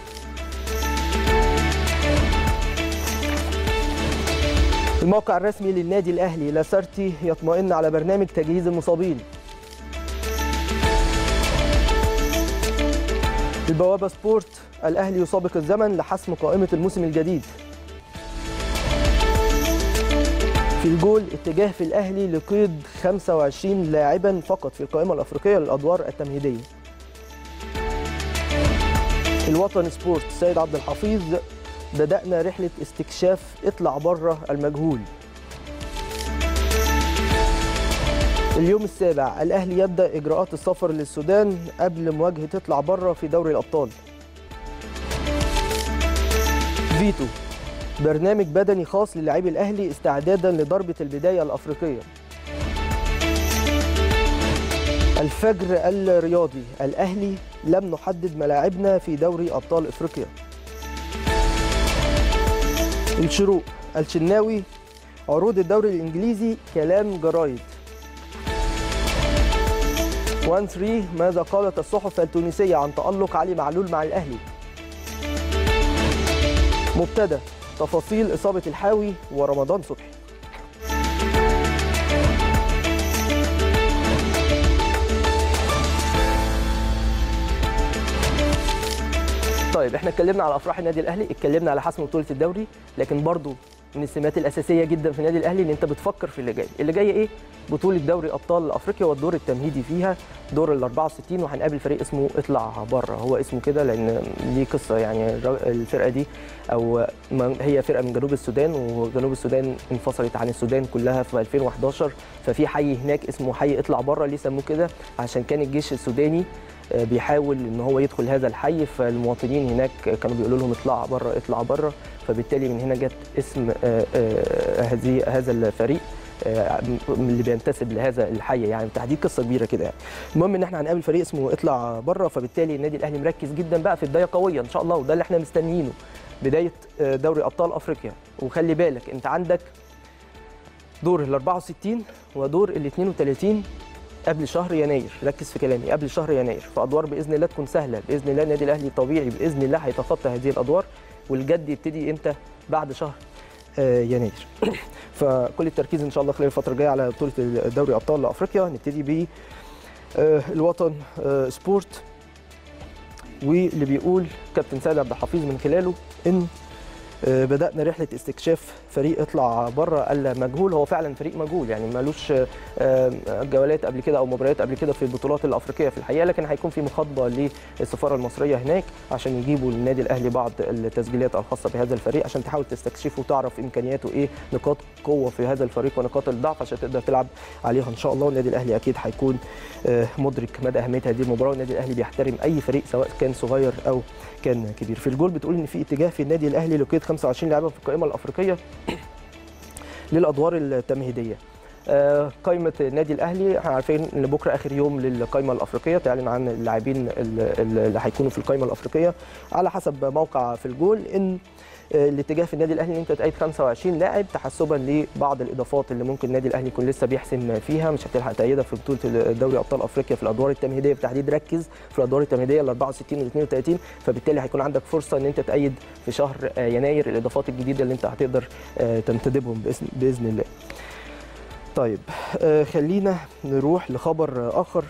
الموقع الرسمي للنادي الاهلي، لاسارتي يطمئن على برنامج تجهيز المصابين. البوابه سبورت، الاهلي يسابق الزمن لحسم قائمه الموسم الجديد. في الجول، اتجاه في الاهلي لقيد خمسة وعشرين لاعبا فقط في القائمه الافريقيه للادوار التمهيديه. الوطن سبورت سيد عبد الحفيظ، بدأنا رحلة استكشاف اطلع بره المجهول. اليوم السابع، الأهلي يبدأ إجراءات السفر للسودان قبل مواجهة اطلع بره في دوري الأبطال. فيتو، برنامج بدني خاص للاعبي الأهلي استعدادا لضربة البداية الأفريقية. الفجر الرياضي، الأهلي لم نحدد ملاعبنا في دوري أبطال إفريقيا. الشروق، الشناوي، عروض الدوري الإنجليزي كلام جرايد. واحد ثلاثة، ماذا قالت الصحف التونسية عن تألق علي معلول مع الأهلي. مبتدأ، تفاصيل إصابة الحاوي ورمضان صبحي. طيب احنا اتكلمنا على افراح النادي الاهلي، اتكلمنا على حسم بطوله الدوري، لكن برضو من السمات الاساسيه جدا في النادي الاهلي ان انت بتفكر في اللي جاي. اللي جاي ايه؟ بطوله دوري ابطال افريقيا والدور التمهيدي فيها، دور ال أربعة وستين، وهنقابل فريق اسمه اطلع بره. هو اسمه كده لان ليه قصه، يعني الفرقه دي او هي فرقه من جنوب السودان، وجنوب السودان انفصلت عن السودان كلها في ألفين وأحد عشر، ففي حي هناك اسمه حي اطلع بره. ليه سموه كده؟ عشان كان الجيش السوداني بيحاول ان هو يدخل هذا الحي، فالمواطنين هناك كانوا بيقولوا لهم اطلع بره اطلع بره، فبالتالي من هنا جت اسم هذه هذا الفريق اللي بينتسب لهذا الحي، يعني بالتحديد قصه كبيره كده يعني. المهم ان احنا هنقابل فريق اسمه اطلع بره، فبالتالي النادي الاهلي مركز جدا بقى في بدايه قويه ان شاء الله، وده اللي احنا مستنيينه، بدايه دوري ابطال افريقيا. وخلي بالك انت عندك دور ال أربعة وستين ودور ال اثنين وثلاثين قبل شهر يناير، ركز في كلامي، قبل شهر يناير، فادوار باذن الله تكون سهله، باذن الله النادي الاهلي طبيعي باذن الله هيتخطى هذه الادوار، والجد يبتدي امتى؟ بعد شهر يناير. فكل التركيز ان شاء الله خلال الفتره الجايه على بطوله دوري ابطال افريقيا. نبتدي ب الوطن سبورت، واللي بيقول كابتن سيد عبد الحفيظ من خلاله ان بدأنا رحلة استكشاف فريق اطلع بره المجهول. هو فعلا فريق مجهول، يعني مالوش جولات قبل كده او مباريات قبل كده في البطولات الافريقيه في الحقيقه، لكن هيكون في مخاطبه للسفاره المصريه هناك عشان يجيبوا للنادي الاهلي بعض التسجيلات الخاصه بهذا الفريق، عشان تحاول تستكشفه وتعرف امكانياته ايه، نقاط قوه في هذا الفريق ونقاط الضعف عشان تقدر تلعب عليها ان شاء الله. والنادي الاهلي اكيد هيكون مدرك مدى اهميه هذه المباراه، والنادي الاهلي بيحترم اي فريق سواء كان صغير او كان كبير. في الجول بتقول ان في اتجاه في النادي الاهلي لقيد خمسة وعشرين لاعبا في القائمه الافريقيه للادوار التمهيديه. آه قائمه النادي الاهلي احنا عارفين ان بكره اخر يوم للقائمه الافريقيه، تعلن عن اللاعبين اللي هيكونوا في القائمه الافريقيه على حسب موقع في الجول، ان الاتجاه في النادي الاهلي ان انت تقيد خمسة وعشرين لاعب تحسبا لبعض الاضافات اللي ممكن النادي الاهلي يكون لسه بيحسم فيها، مش هتلحق تأيدها في بطوله دوري ابطال افريقيا في الادوار التمهيديه بالتحديد. ركز في الادوار التمهيديه ال أربعة وستين وال اثنين وثلاثين، فبالتالي هيكون عندك فرصه ان انت تأيد في شهر يناير الاضافات الجديده اللي انت هتقدر تنتدبهم باذن باذن الله. طيب خلينا نروح لخبر اخر.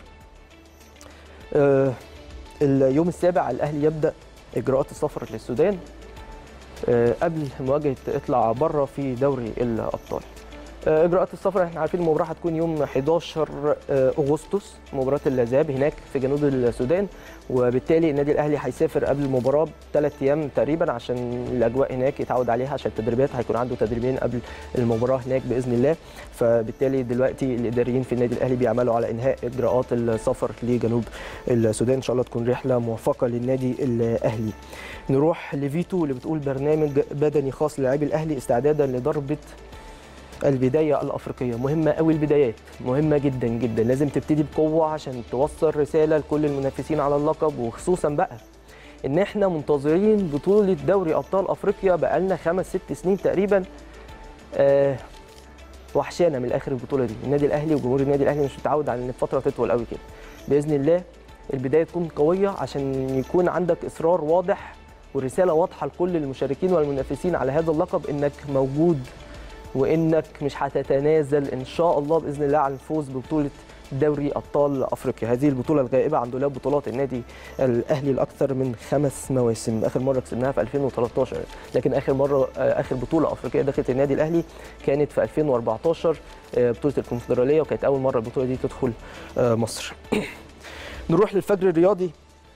اليوم السابع الاهلي يبدا اجراءات السفر للسودان قبل مواجهه اطلع بره في دوري الابطال. اجراءات السفر احنا عارفين المباراه هتكون يوم أحد عشر أغسطس، مباراه الذهاب هناك في جنوب السودان، وبالتالي النادي الاهلي هيسافر قبل المباراه بثلاث ايام تقريبا عشان الاجواء هناك يتعود عليها، عشان التدريبات هيكون عنده تدريبين قبل المباراه هناك باذن الله. فبالتالي دلوقتي الاداريين في النادي الاهلي بيعملوا على انهاء اجراءات السفر لجنوب السودان، ان شاء الله تكون رحله موفقه للنادي الاهلي. نروح لفيتو اللي بتقول برنامج بدني خاص للاعبي الاهلي استعدادا لضربه البدايه الافريقيه. مهمه قوي، البدايات مهمه جدا جدا، لازم تبتدي بقوه عشان توصل رساله لكل المنافسين على اللقب، وخصوصا بقى ان احنا منتظرين بطوله دوري ابطال افريقيا بقالنا خمس ست سنين تقريبا. آه وحشانا من الاخر البطوله دي، النادي الاهلي وجمهور النادي الاهلي مش متعود على ان الفتره تطول قوي كده. باذن الله البدايه تكون قويه عشان يكون عندك اصرار واضح ورساله واضحه لكل المشاركين والمنافسين على هذا اللقب انك موجود، وانك مش هتتنازل ان شاء الله باذن الله عن الفوز ببطوله دوري ابطال افريقيا. هذه البطوله الغائبه عن دولاب بطولات النادي الاهلي لاكثر من خمس مواسم، اخر مره كسبناها في ألفين وثلاثة عشر، لكن اخر مره اخر بطوله افريقيه دخلت النادي الاهلي كانت في ألفين وأربعة عشر بطوله الكونفدراليه، وكانت اول مره البطوله دي تدخل مصر. نروح للفجر الرياضي.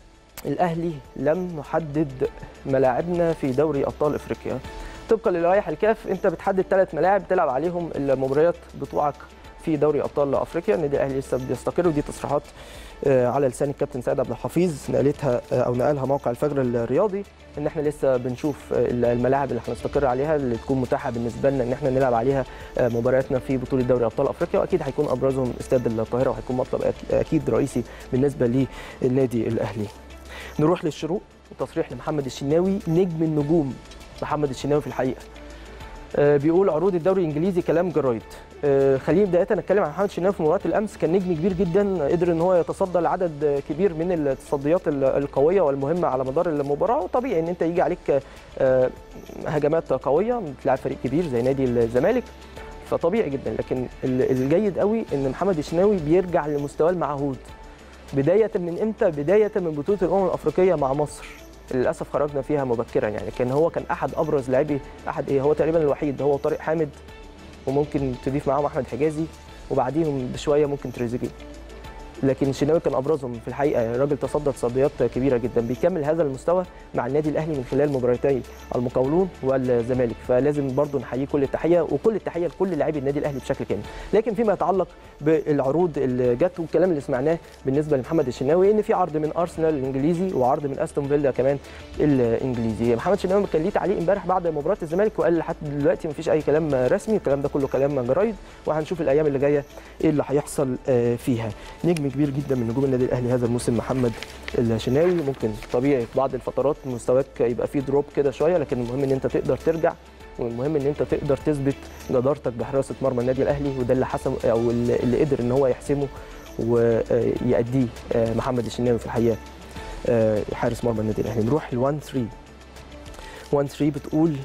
الاهلي لم نحدد ملاعبنا في دوري ابطال افريقيا. طبقا للوائح الكاف انت بتحدد ثلاث ملاعب تلعب عليهم المباريات بتوعك في دوري ابطال افريقيا. النادي الاهلي لسه بيستقر، ودي تصريحات على لسان الكابتن سيد عبد الحفيظ نقلتها او نقلها موقع الفجر الرياضي، ان احنا لسه بنشوف الملاعب اللي هنستقر عليها اللي تكون متاحه بالنسبه لنا ان احنا نلعب عليها مبارياتنا في بطوله دوري ابطال افريقيا، واكيد هيكون ابرزهم استاد القاهره وهيكون مطلب اكيد رئيسي بالنسبه للنادي الاهلي. نروح للشروق وتصريح لمحمد الشناوي نجم النجوم. محمد الشناوي في الحقيقه بيقول عروض الدوري الانجليزي كلام جرايد. خليني بدايه نتكلم عن محمد الشناوي في مباراه الامس. كان نجم كبير جدا، قدر ان هو يتصدى لعدد كبير من التصديات القويه والمهمه على مدار المباراه، وطبيعي ان انت يجي عليك هجمات قويه بتلعب فريق كبير زي نادي الزمالك، فطبيعي جدا. لكن الجيد قوي ان محمد الشناوي بيرجع لمستواه المعهود بدايه من امتى؟ بدايه من بطوله الامم الافريقيه مع مصر، للاسف خرجنا فيها مبكرا. يعني كان هو كان احد ابرز لاعبي، احد ايه هو تقريبا الوحيد، هو طارق حامد، وممكن تضيف معاهم احمد حجازي، وبعديهم بشويه ممكن تريزيجيه. لكن الشناوي كان ابرزهم في الحقيقه، الراجل تصدى تصديات كبيره جدا، بيكمل هذا المستوى مع النادي الاهلي من خلال مباراتي المقاولون والزمالك، فلازم برضه نحييه كل التحيه وكل التحيه لكل لاعبي النادي الاهلي بشكل كامل. لكن فيما يتعلق بالعروض اللي جت والكلام اللي سمعناه بالنسبه لمحمد الشناوي، ان في عرض من ارسنال الانجليزي وعرض من استون فيلا كمان الانجليزي. محمد الشناوي كان ليه تعليق امبارح بعد مباراه الزمالك وقال لحد دلوقتي مفيش اي كلام رسمي، الكلام ده كله كلام جرايد، وهنشوف الايام اللي جايه ايه اللي هيحصل فيها. نجم كبير جدا من نجوم النادي الاهلي هذا الموسم محمد الشناوي. ممكن طبيعي في بعض الفترات مستواك يبقى فيه دروب كده شويه، لكن المهم ان انت تقدر ترجع، والمهم ان انت تقدر تثبت جدارتك بحراسه مرمى النادي الاهلي، وده اللي حسم او اللي قدر ان هو يحسمه ويأديه محمد الشناوي في الحقيقه حارس مرمى النادي الاهلي. نروح ل واحد ثلاثة واحد ثلاثة بتقول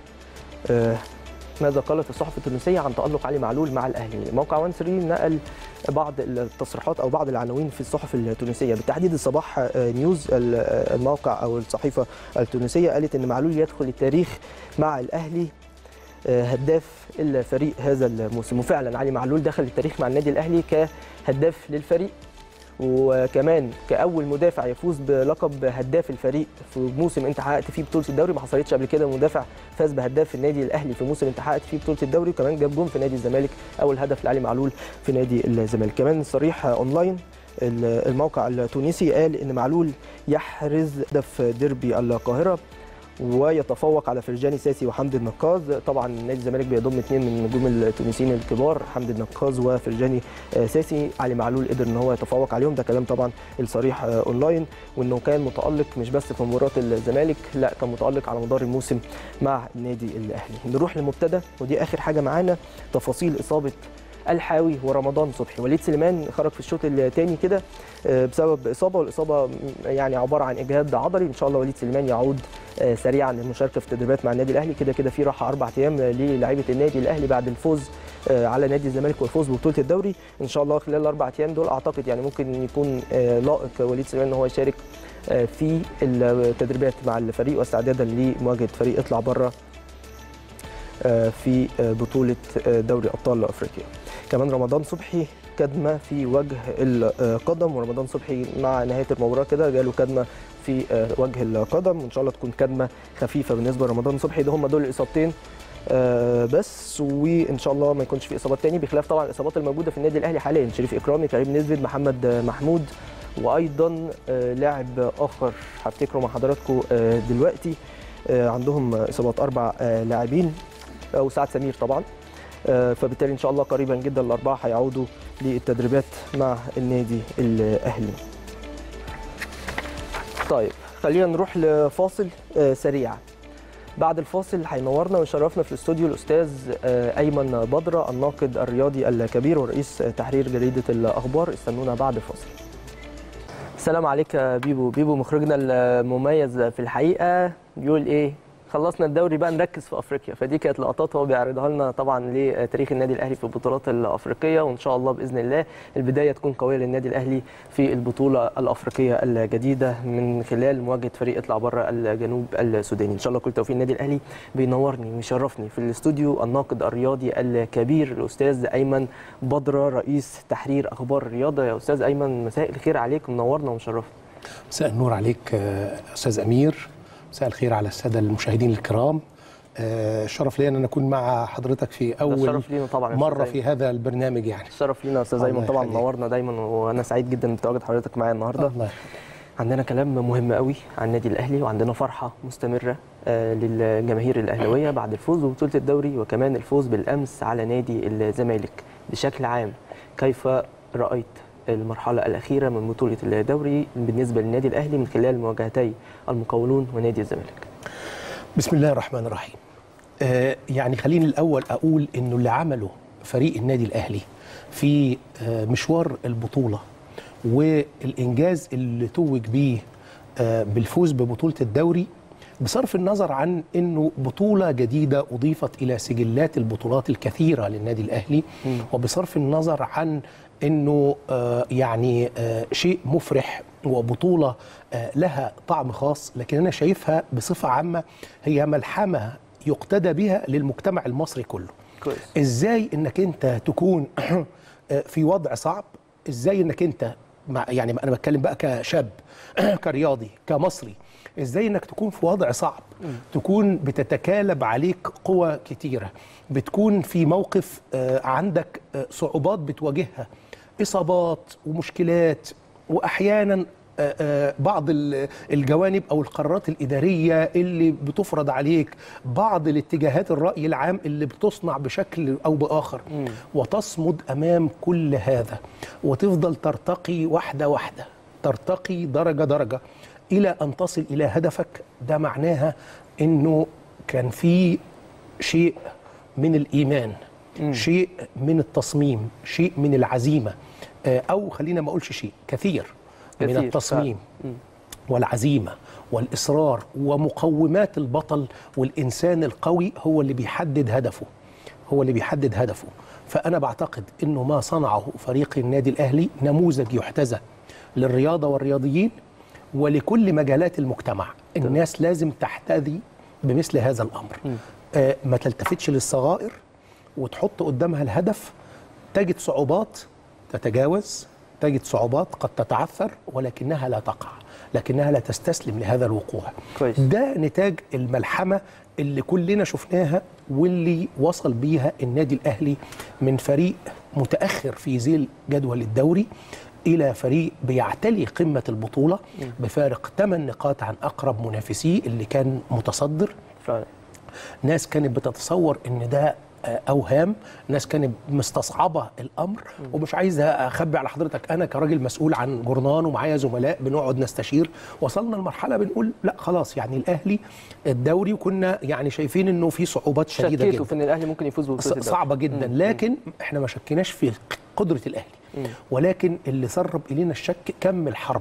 ماذا قالت الصحف التونسيه عن تألق علي معلول مع الاهلي؟ موقع واحد ثلاثة نقل بعض التصريحات او بعض العناوين في الصحف التونسيه، بالتحديد الصباح نيوز الموقع او الصحيفه التونسيه قالت ان معلول يدخل التاريخ مع الاهلي هداف الفريق هذا الموسم. وفعلا علي معلول دخل التاريخ مع النادي الاهلي كهداف للفريق، وكمان كاول مدافع يفوز بلقب هداف الفريق في موسم انت حققت فيه بطوله الدوري. ما حصلتش قبل كده مدافع فاز بهداف النادي الاهلي في موسم انت حققت فيه بطوله الدوري، وكمان جاب جون في نادي الزمالك، اول هدف لعلي معلول في نادي الزمالك. كمان صريح اونلاين الموقع التونسي قال ان معلول يحرز هدف ديربي القاهره ويتفوق على فرجاني ساسي وحمدي النقاز. طبعا نادي الزمالك بيضم اثنين من النجوم التونسيين الكبار، حمدي النقاز وفرجاني ساسي. علي معلول قدر ان هو يتفوق عليهم، ده كلام طبعا الصريح اونلاين، وانه كان متالق مش بس في مباراه الزمالك، لا كان متالق على مدار الموسم مع النادي الاهلي. نروح لمبتدأ ودي اخر حاجه معانا، تفاصيل اصابه الحاوي ورمضان صبحي. وليد سليمان خرج في الشوط الثاني كده بسبب اصابه، والاصابه يعني عباره عن اجهاد عضلي. ان شاء الله وليد سليمان يعود سريعا للمشاركه في التدريبات مع النادي الاهلي. كده كده في راحه اربع ايام للاعيبه النادي الاهلي بعد الفوز على نادي الزمالك والفوز ببطوله الدوري. ان شاء الله خلال الاربع ايام دول اعتقد يعني ممكن يكون لائق وليد سليمان ان هو يشارك في التدريبات مع الفريق واستعدادا لمواجهه فريق اطلع بره في بطوله دوري ابطال افريقيا. كمان رمضان صبحي كدمه في وجه القدم، ورمضان صبحي مع نهايه المباراه كده جاله كدمه في وجه القدم، وان شاء الله تكون كدمه خفيفه بالنسبه لرمضان صبحي. ده هم دول الاصابتين بس، وان شاء الله ما يكونش في اصابات تاني، بخلاف طبعا الاصابات الموجوده في النادي الاهلي حاليا، شريف اكرامي، كريم نزبد، محمد محمود، وايضا لاعب اخر هفتكره مع حضراتكم دلوقتي. عندهم اصابات اربع لاعبين وسعد سمير طبعا، فبالتالي ان شاء الله قريبا جدا الاربعه هيعودوا للتدريبات مع النادي الاهلي. طيب خلينا نروح لفاصل سريع. بعد الفاصل هينورنا ويشرفنا في الاستوديو الاستاذ ايمن بدره الناقد الرياضي الكبير ورئيس تحرير جريده الاخبار. استنونا بعد الفاصل. السلام عليك يا بيبو. بيبو مخرجنا المميز في الحقيقه بيقول ايه؟ خلصنا الدوري بقى نركز في افريقيا، فدي كانت لقطات هو بيعرضها لنا طبعا لتاريخ النادي الاهلي في البطولات الافريقيه، وان شاء الله باذن الله البدايه تكون قويه للنادي الاهلي في البطوله الافريقيه الجديده من خلال مواجهه فريق اطلع بره الجنوب السوداني. ان شاء الله كل توفيق. النادي الاهلي بينورني ويشرفني في الاستوديو الناقد الرياضي الكبير الاستاذ ايمن بدره رئيس تحرير اخبار الرياضه. يا استاذ ايمن مساء الخير عليك، منورنا ومشرفنا. مساء النور عليك استاذ امير، مساء الخير على الساده المشاهدين الكرام. الشرف لي ان انا اكون مع حضرتك في اول طبعا مره في هذا البرنامج. يعني الشرف لينا يا استاذ ايمن، طبعا منورنا دايما، وانا سعيد جدا بتواجد حضرتك معايا النهارده. الله. عندنا كلام مهم قوي عن النادي الاهلي، وعندنا فرحه مستمره للجماهير الاهلاويه بعد الفوز ببطوله الدوري، وكمان الفوز بالامس على نادي الزمالك. بشكل عام كيف رايت المرحله الاخيره من بطوله الدوري بالنسبه للنادي الاهلي من خلال مواجهتي المقاولون ونادي الزمالك؟ بسم الله الرحمن الرحيم. آه يعني خليني الاول اقول انه اللي عمله فريق النادي الاهلي في آه مشوار البطوله والانجاز اللي توج بيه آه بالفوز ببطوله الدوري، بصرف النظر عن انه بطوله جديده اضيفت الى سجلات البطولات الكثيره للنادي الاهلي، م. وبصرف النظر عن انه آه يعني آه شيء مفرح وبطوله آه لها طعم خاص، لكن انا شايفها بصفه عامه هي ملحمه يقتدى بها للمجتمع المصري كله. كويس. ازاي انك انت تكون في وضع صعب، ازاي انك انت مع يعني انا بتكلم بقى كشاب كرياضي كمصري، ازاي انك تكون في وضع صعب، م. تكون بتتكالب عليك قوى كتيره، بتكون في موقف عندك صعوبات بتواجهها، اصابات ومشكلات، واحيانا بعض الجوانب أو القرارات الإدارية اللي بتفرض عليك، بعض الاتجاهات الرأي العام اللي بتصنع بشكل أو بآخر، م. وتصمد أمام كل هذا وتفضل ترتقي واحدة واحدة، ترتقي درجة درجة إلى أن تصل إلى هدفك. ده معناها أنه كان في شيء من الإيمان، م. شيء من التصميم، شيء من العزيمة، أو خلينا ما أقولش شيء كثير من التصميم والعزيمة والإصرار ومقومات البطل والإنسان القوي هو اللي بيحدد هدفه، هو اللي بيحدد هدفه. فأنا بعتقد أنه ما صنعه فريق النادي الأهلي نموذج يحتذى للرياضة والرياضيين ولكل مجالات المجتمع. الناس لازم تحتذي بمثل هذا الأمر، آه ما تلتفتش للصغائر وتحط قدامها الهدف. تجد صعوبات تتجاوز، تجد صعوبات قد تتعثر، ولكنها لا تقع، لكنها لا تستسلم لهذا الوقوع. كويس. ده نتاج الملحمة اللي كلنا شفناها واللي وصل بيها النادي الأهلي من فريق متأخر في ذيل جدول الدوري إلى فريق بيعتلي قمة البطولة بفارق ثمان نقاط عن أقرب منافسيه اللي كان متصدر. فعلا. ناس كانت بتتصور إن ده اوهام، ناس كانت مستصعبه الامر، ومش عايز اخبي على حضرتك انا كراجل مسؤول عن جورنان ومعايا زملاء بنقعد نستشير، وصلنا لمرحله بنقول لا خلاص يعني الاهلي الدوري، وكنا يعني شايفين انه في صعوبات شديده جدا، شكيتوا في ان الاهلي ممكن يفوز ببطوله صعبه جدا، مم. لكن احنا ما شكناش في قدره الاهلي، مم. ولكن اللي سرب الينا الشك كم الحرب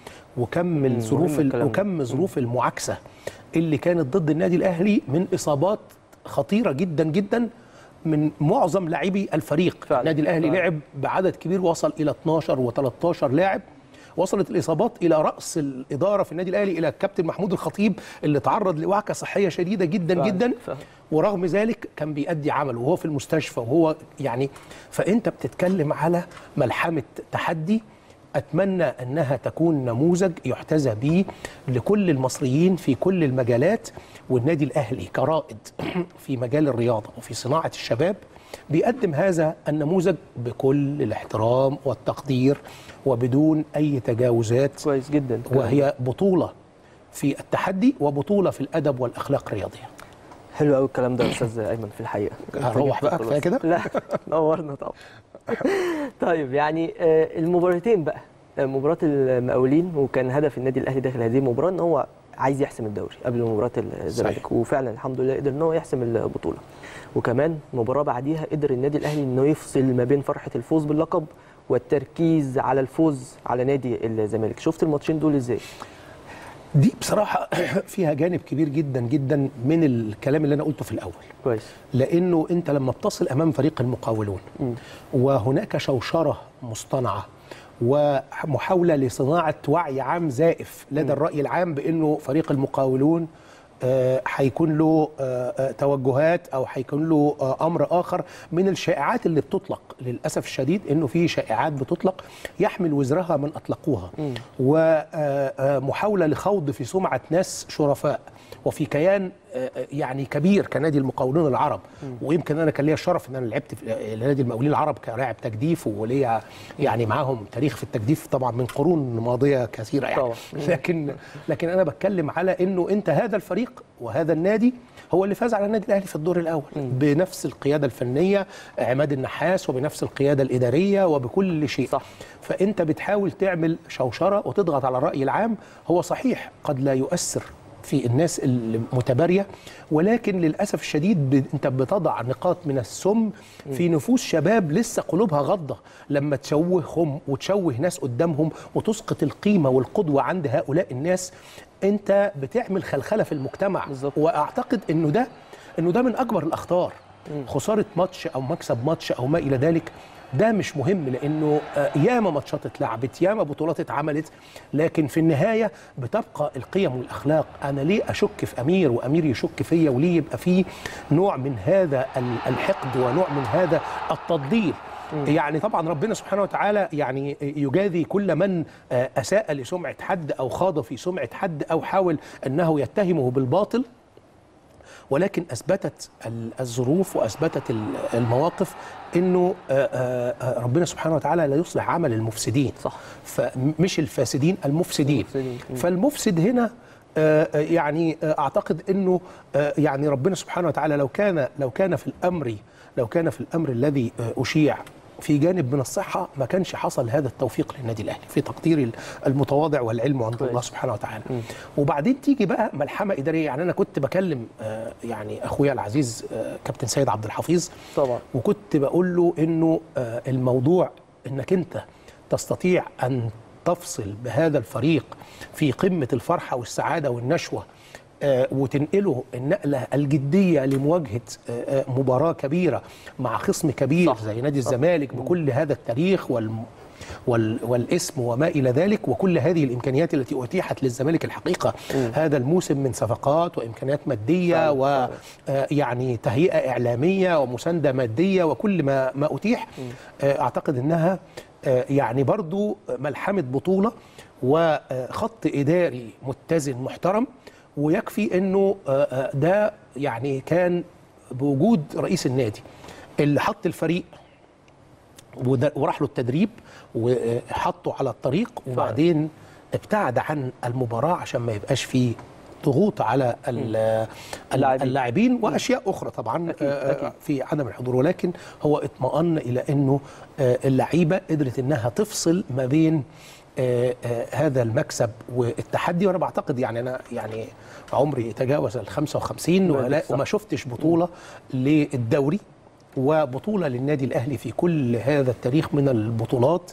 وكم الظروف وكم ظروف المعاكسه اللي كانت ضد النادي الاهلي من اصابات خطيره جدا جدا من معظم لاعبي الفريق. النادي الاهلي فعلا. لعب بعدد كبير وصل الى اثناشر وثلاثة عشر لاعب. وصلت الاصابات الى راس الاداره في النادي الاهلي الى الكابتن محمود الخطيب اللي تعرض لوعكه صحيه شديده جدا فعلا. جدا فعلا. ورغم ذلك كان بيأدي عمله وهو في المستشفى وهو يعني، فانت بتتكلم على ملحمه تحدي. أتمنى أنها تكون نموذج يحتذى به لكل المصريين في كل المجالات، والنادي الأهلي كرائد في مجال الرياضة وفي صناعة الشباب بيقدم هذا النموذج بكل الاحترام والتقدير وبدون أي تجاوزات. كويس جدا. وهي بطولة في التحدي وبطولة في الأدب والأخلاق الرياضية. حلو قوي الكلام ده يا استاذ ايمن في الحقيقه. هروح بقى كفايه كده؟ لا نورنا طبعا. طيب يعني المباراتين بقى، مباراه المقاولين، وكان هدف النادي الاهلي داخل هذه المباراه ان هو عايز يحسم الدوري قبل مباراه الزمالك، وفعلا الحمد لله قدر ان هو يحسم البطوله. وكمان مباراه بعديها قدر النادي الاهلي انه يفصل ما بين فرحه الفوز باللقب والتركيز على الفوز على نادي الزمالك. شفت الماتشين دول ازاي؟ دي بصراحه فيها جانب كبير جدا جدا من الكلام اللي انا قلته في الاول. كويس. لانه انت لما بتصل امام فريق المقاولون م. وهناك شوشره مصطنعه ومحاوله لصناعه وعي عام زائف لدى م. الراي العام بانه فريق المقاولون هيكون آه له آه توجهات او هيكون له آه امر اخر من الشائعات اللي بتطلق. للاسف الشديد انه في شائعات بتطلق يحمل وزرها من اطلقوها، ومحاوله لخوض في سمعه ناس شرفاء وفي كيان يعني كبير كنادي المقاولون العرب. ويمكن انا كان ليا الشرف ان انا لعبت في نادي المقاولين العرب كلاعب تجديف، وليا يعني معاهم تاريخ في التجديف طبعا من قرون ماضيه كثيره يعني. لكن لكن انا بتكلم على انه انت هذا الفريق وهذا النادي هو اللي فاز على النادي الاهلي في الدور الاول بنفس القياده الفنيه عماد النحاس، وبنفس القياده الاداريه وبكل شيء. صح. فانت بتحاول تعمل شوشره وتضغط على الراي العام. هو صحيح قد لا يؤثر في الناس المتباريه، ولكن للاسف الشديد انت بتضع نقاط من السم في نفوس شباب لسه قلوبها غضه، لما تشوههم وتشوه ناس قدامهم وتسقط القيمه والقدوه عند هؤلاء الناس، انت بتعمل خلخله في المجتمع. بالزبط. واعتقد انه ده انه ده من اكبر الاخطار. خساره ماتش او مكسب ماتش او ما الى ذلك ده مش مهم، لانه ياما ماتشات اتلعبت، ياما بطولات اتعملت، لكن في النهايه بتبقى القيم والاخلاق. انا ليه اشك في امير وامير يشك فيا، وليه يبقى فيه نوع من هذا الحقد ونوع من هذا التضليل؟ يعني طبعا ربنا سبحانه وتعالى يعني يجازي كل من اساء لسمعه حد او خاض في سمعه حد او حاول انه يتهمه بالباطل، ولكن اثبتت الظروف واثبتت المواقف انه ربنا سبحانه وتعالى لا يصلح عمل المفسدين. صح. فمش الفاسدين، المفسدين. المفسدين. فالمفسد هنا يعني اعتقد انه يعني ربنا سبحانه وتعالى لو كان لو كان في الامر لو كان في الامر الذي اشيع في جانب من الصحه ما كانش حصل هذا التوفيق للنادي الاهلي في تقديري المتواضع والعلم عند الله سبحانه وتعالى. م. وبعدين تيجي بقى ملحمه اداريه. يعني انا كنت بكلم آه يعني اخويا العزيز آه كابتن سيد عبد الحفيظ طبعا، وكنت بقول له انه آه الموضوع انك انت تستطيع ان تفصل بهذا الفريق في قمه الفرحه والسعاده والنشوه آه وتنقله النقله الجديه لمواجهه آه مباراه كبيره مع خصم كبير. صح. زي نادي الزمالك بكل هذا التاريخ وال وال والاسم وما الى ذلك، وكل هذه الامكانيات التي اتيحت للزمالك الحقيقه م. هذا الموسم من صفقات وامكانيات ماديه ويعني تهيئه اعلاميه ومسانده ماديه وكل ما ما اتيح. م. اعتقد انها يعني برضو ملحمه بطوله وخط اداري متزن محترم. ويكفي انه ده يعني كان بوجود رئيس النادي اللي حط الفريق وراح له التدريب وحطه على الطريق، وبعدين ابتعد عن المباراة عشان ما يبقاش فيه ضغوط على اللاعبين واشياء اخرى طبعا أكيد. أكيد. في عدم الحضور، ولكن هو اطمأن الى انه اللعيبه قدرت انها تفصل ما بين آه آه هذا المكسب والتحدي. وانا بعتقد يعني انا يعني عمري تجاوز ال خمسة وخمسين وما شفتش بطوله للدوري وبطوله للنادي الاهلي في كل هذا التاريخ من البطولات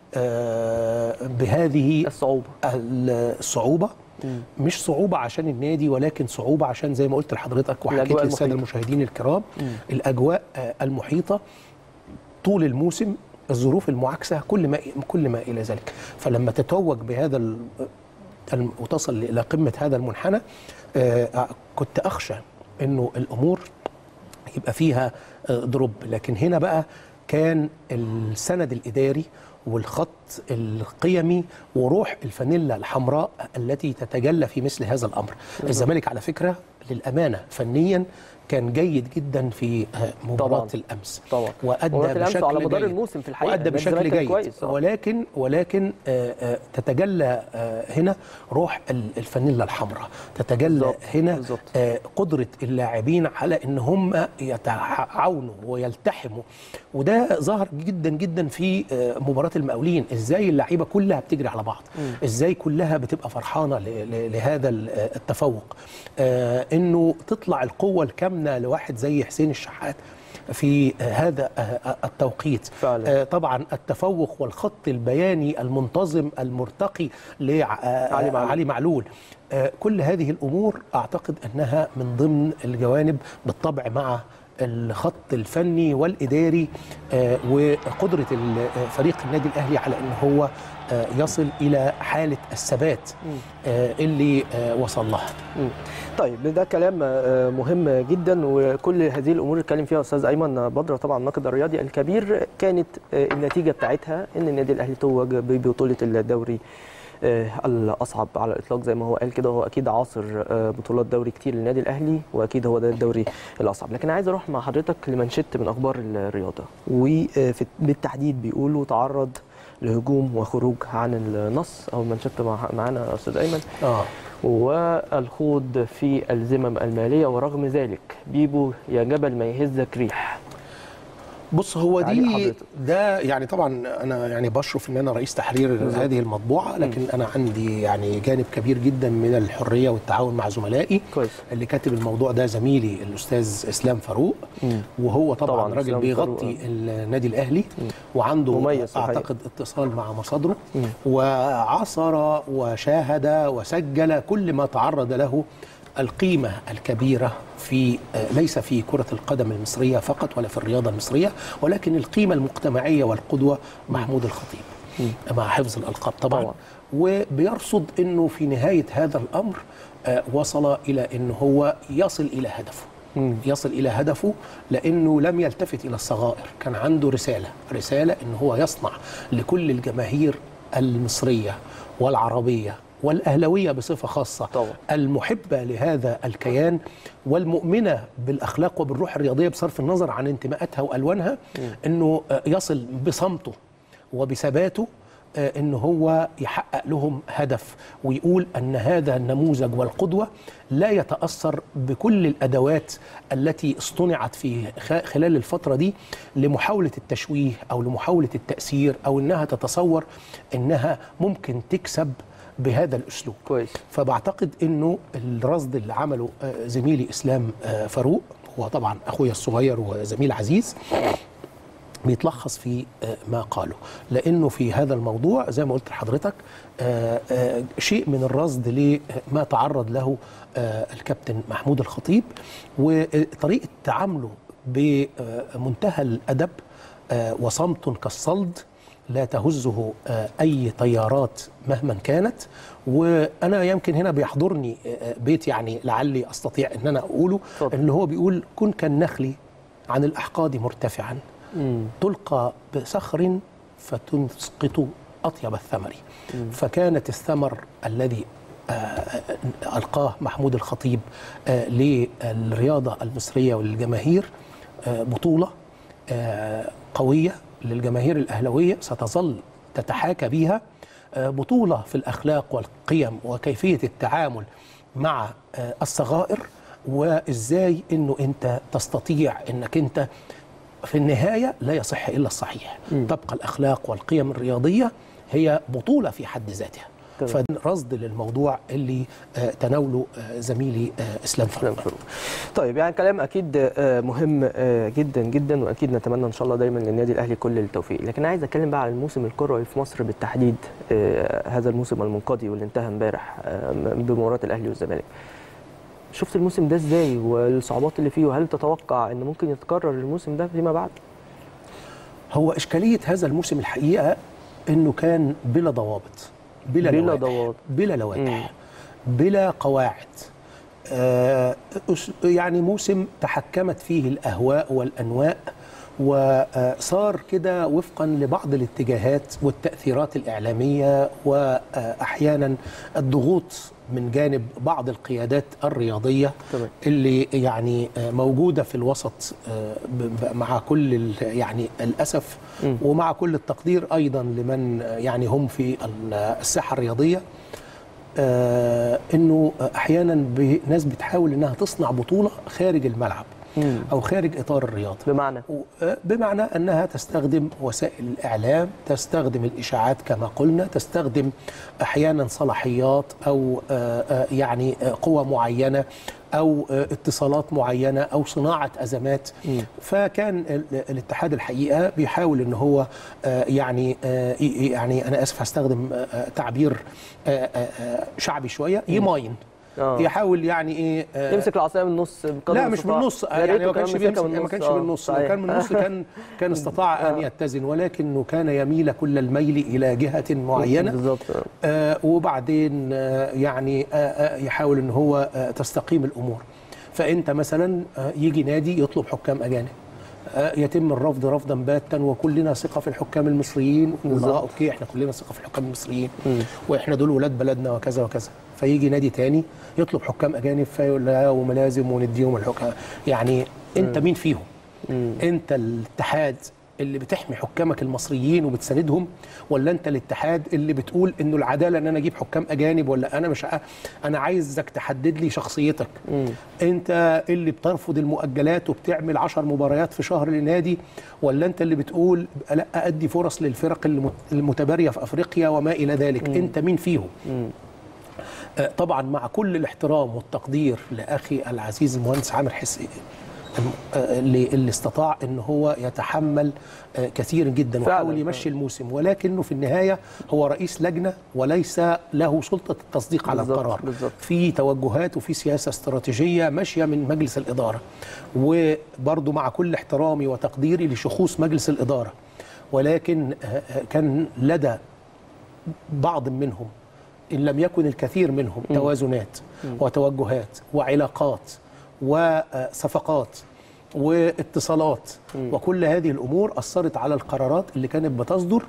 آه بهذه الصعوبه الصعوبه مم. مش صعوبه عشان النادي، ولكن صعوبه عشان زي ما قلت لحضرتك وحكيت للساده المشاهدين الكرام مم. الاجواء المحيطه طول الموسم، الظروف المعاكسه، كل ما كل ما الى ذلك. فلما تتوج بهذا ال... وتصل الى قمه هذا المنحنى آه كنت اخشى انه الامور يبقى فيها آه ضرب، لكن هنا بقى كان السند الاداري والخط القيمي وروح الفانيلا الحمراء التي تتجلى في مثل هذا الامر. الزمالك على فكره للامانه فنيا كان جيد جدا في مباراه طبعاً. الامس طبعا وادى بشكل على مدار الموسم في الحقيقه وادى بشكل جيد، ولكن ولكن آآ آآ تتجلى هنا روح الفانيلا الحمراء، تتجلى بالزبط. هنا بالزبط. قدره اللاعبين على ان هم يتعاونوا ويلتحموا، وده ظهر جدا جدا في مباراه المقاولين. ازاي اللعيبه كلها بتجري على بعض، م. ازاي كلها بتبقى فرحانه لهذا التفوق، انه تطلع القوه الكامنه لواحد زي حسين الشحات في هذا التوقيت فعلا. طبعا التفوق والخط البياني المنتظم المرتقي لعلي معلول، كل هذه الامور اعتقد انها من ضمن الجوانب بالطبع مع الخط الفني والاداري وقدره فريق النادي الاهلي على ان هو يصل الى حاله الثبات اللي وصل لها. طيب ده كلام مهم جدا، وكل هذه الامور اللي اتكلم فيها استاذ ايمن بدره طبعا الناقد الرياضي الكبير كانت النتيجه بتاعتها ان النادي الاهلي توج ببطوله الدوري الاصعب على الاطلاق زي ما هو قال كده. هو اكيد عاصر بطولات دوري كتير للنادي الاهلي، واكيد هو ده الدوري الاصعب. لكن عايز اروح مع حضرتك لمنشط من اخبار الرياضه، وبالتحديد بيقولوا تعرض لهجوم وخروج عن النص، او منشط معانا استاذ ايمن اه والخوض في الذمم الماليه، ورغم ذلك بيبو يا جبل ما يهزك ريح. بص هو دي ده يعني طبعا انا يعني بشرف ان انا رئيس تحرير بالزبط. هذه المطبوعه، لكن انا عندي يعني جانب كبير جدا من الحريه والتعاون مع زملائي. كويس. اللي كاتب الموضوع ده زميلي الاستاذ اسلام فاروق، مم. وهو طبعا, طبعاً راجل بيغطي النادي الاهلي، مم. وعنده اعتقد اتصال مع مصادره، مم. وعاصر وشاهد وسجل كل ما تعرض له القيمة الكبيرة في ليس في كرة القدم المصرية فقط ولا في الرياضة المصرية، ولكن القيمة المجتمعية والقدوة محمود الخطيب مع حفظ الألقاب طبعا, طبعا. وبيرصد أنه في نهاية هذا الأمر وصل إلى أنه هو يصل إلى هدفه مم. يصل إلى هدفه لأنه لم يلتفت إلى الصغائر. كان عنده رسالة رسالة أنه هو يصنع لكل الجماهير المصرية والعربية والأهلوية بصفة خاصة طبعا. المحبة لهذا الكيان والمؤمنة بالأخلاق وبالروح الرياضية بصرف النظر عن انتماءاتها وألوانها، أنه يصل بصمته وبثباته أنه هو يحقق لهم هدف، ويقول أن هذا النموذج والقدوة لا يتأثر بكل الأدوات التي اصطنعت في خلال الفترة دي لمحاولة التشويه أو لمحاولة التأثير أو أنها تتصور أنها ممكن تكسب بهذا الأسلوب. كويس. فبعتقد أنه الرصد اللي عمله زميلي إسلام فاروق، هو طبعا أخويا الصغير وزميل عزيز، بيتلخص في ما قاله، لأنه في هذا الموضوع زي ما قلت لحضرتك شيء من الرصد لما تعرض له الكابتن محمود الخطيب، وطريقة تعامله بمنتهى الأدب وصمت كالصلد لا تهزه أي طيارات مهما كانت. وأنا يمكن هنا بيحضرني بيت يعني لعلي أستطيع أن أنا أقوله، أن هو بيقول: كن كالنخل عن الأحقاد مرتفعا، مم. تلقى بصخر فتسقط أطيب الثمر. مم. فكانت الثمر الذي ألقاه محمود الخطيب للرياضة المصرية وللجماهير بطولة قوية للجماهير الأهلوية ستظل تتحاكى بها، بطولة في الأخلاق والقيم وكيفية التعامل مع الصغائر، وإزاي أنه أنت تستطيع أنك أنت في النهاية لا يصح إلا الصحيح. م. تبقى الأخلاق والقيم الرياضية هي بطولة في حد ذاتها. فرصد للموضوع اللي تناوله زميلي اسلام فاروق. طيب يعني كلام اكيد مهم جدا جدا، واكيد نتمنى ان شاء الله دايما للنادي الاهلي كل التوفيق. لكن عايز اتكلم بقى على الموسم الكروي في مصر بالتحديد، هذا الموسم المنقضي واللي انتهى امبارح بمباراه الاهلي والزمالك. شفت الموسم ده ازاي والصعوبات اللي فيه، وهل تتوقع ان ممكن يتكرر الموسم ده فيما بعد؟ هو اشكاليه هذا الموسم الحقيقه انه كان بلا ضوابط، بلا بلا ضوابط، بلا لوائح، بلا قواعد. آه يعني موسم تحكمت فيه الأهواء والأنواء، وصار كده وفقا لبعض الاتجاهات والتأثيرات الإعلامية، وأحيانا الضغوط من جانب بعض القيادات الرياضية طبعا. اللي يعني موجودة في الوسط مع كل يعني الأسف م. ومع كل التقدير أيضا لمن يعني هم في الساحة الرياضية، آه انه احيانا ناس بتحاول انها تصنع بطولة خارج الملعب مم. او خارج اطار الرياضة، بمعنى بمعنى انها تستخدم وسائل الاعلام، تستخدم الاشاعات كما قلنا، تستخدم احيانا صلاحيات او آه يعني قوة معينة او اتصالات معينة او صناعة ازمات. م. فكان الاتحاد الحقيقة بيحاول ان هو يعني يعني انا اسف هستخدم تعبير شعبي شوية، يماين آه. يحاول يعني ايه آه يمسك العصايه من النص بقدر لا مش من النص، يعني ما كانش بيمسك، ما كانش من النص، لو كان من النص كان كان استطاع ان يتزن، ولكنه كان يميل كل الميل الى جهه معينه بالظبط. آه وبعدين آه يعني آه يحاول ان هو آه تستقيم الامور. فانت مثلا آه يجي نادي يطلب حكام اجانب، آه يتم الرفض رفضا باتا، وكلنا ثقه في الحكام المصريين، اه اوكي احنا كلنا ثقه في الحكام المصريين م. واحنا دول ولاد بلدنا وكذا وكذا. فيجي نادي تاني يطلب حكام اجانب فيقول لا وملازم ونديهم الحكام. يعني انت م. مين فيهم؟ م. انت الاتحاد اللي بتحمي حكامك المصريين وبتساندهم، ولا انت الاتحاد اللي بتقول انه العداله ان انا اجيب حكام اجانب، ولا انا مش انا عايزك تحدد لي شخصيتك؟ م. انت اللي بترفض المؤجلات وبتعمل عشر مباريات في شهر لنادي، ولا انت اللي بتقول لا ادي فرص للفرق المتباريه في افريقيا وما الى ذلك؟ م. انت مين فيهم؟ م. طبعا مع كل الاحترام والتقدير لاخي العزيز المهندس عامر حسين اللي استطاع ان هو يتحمل كثير جدا وحاول يمشي الموسم، ولكنه في النهايه هو رئيس لجنه وليس له سلطه التصديق على بالزبط القرار. بالزبط. في توجهات وفي سياسه استراتيجيه ماشيه من مجلس الاداره، وبرضه مع كل احترامي وتقديري لشخوص مجلس الاداره، ولكن كان لدى بعض منهم ان لم يكن الكثير منهم م. توازنات م. وتوجهات وعلاقات وصفقات واتصالات، م. وكل هذه الأمور أثرت على القرارات اللي كانت بتصدر.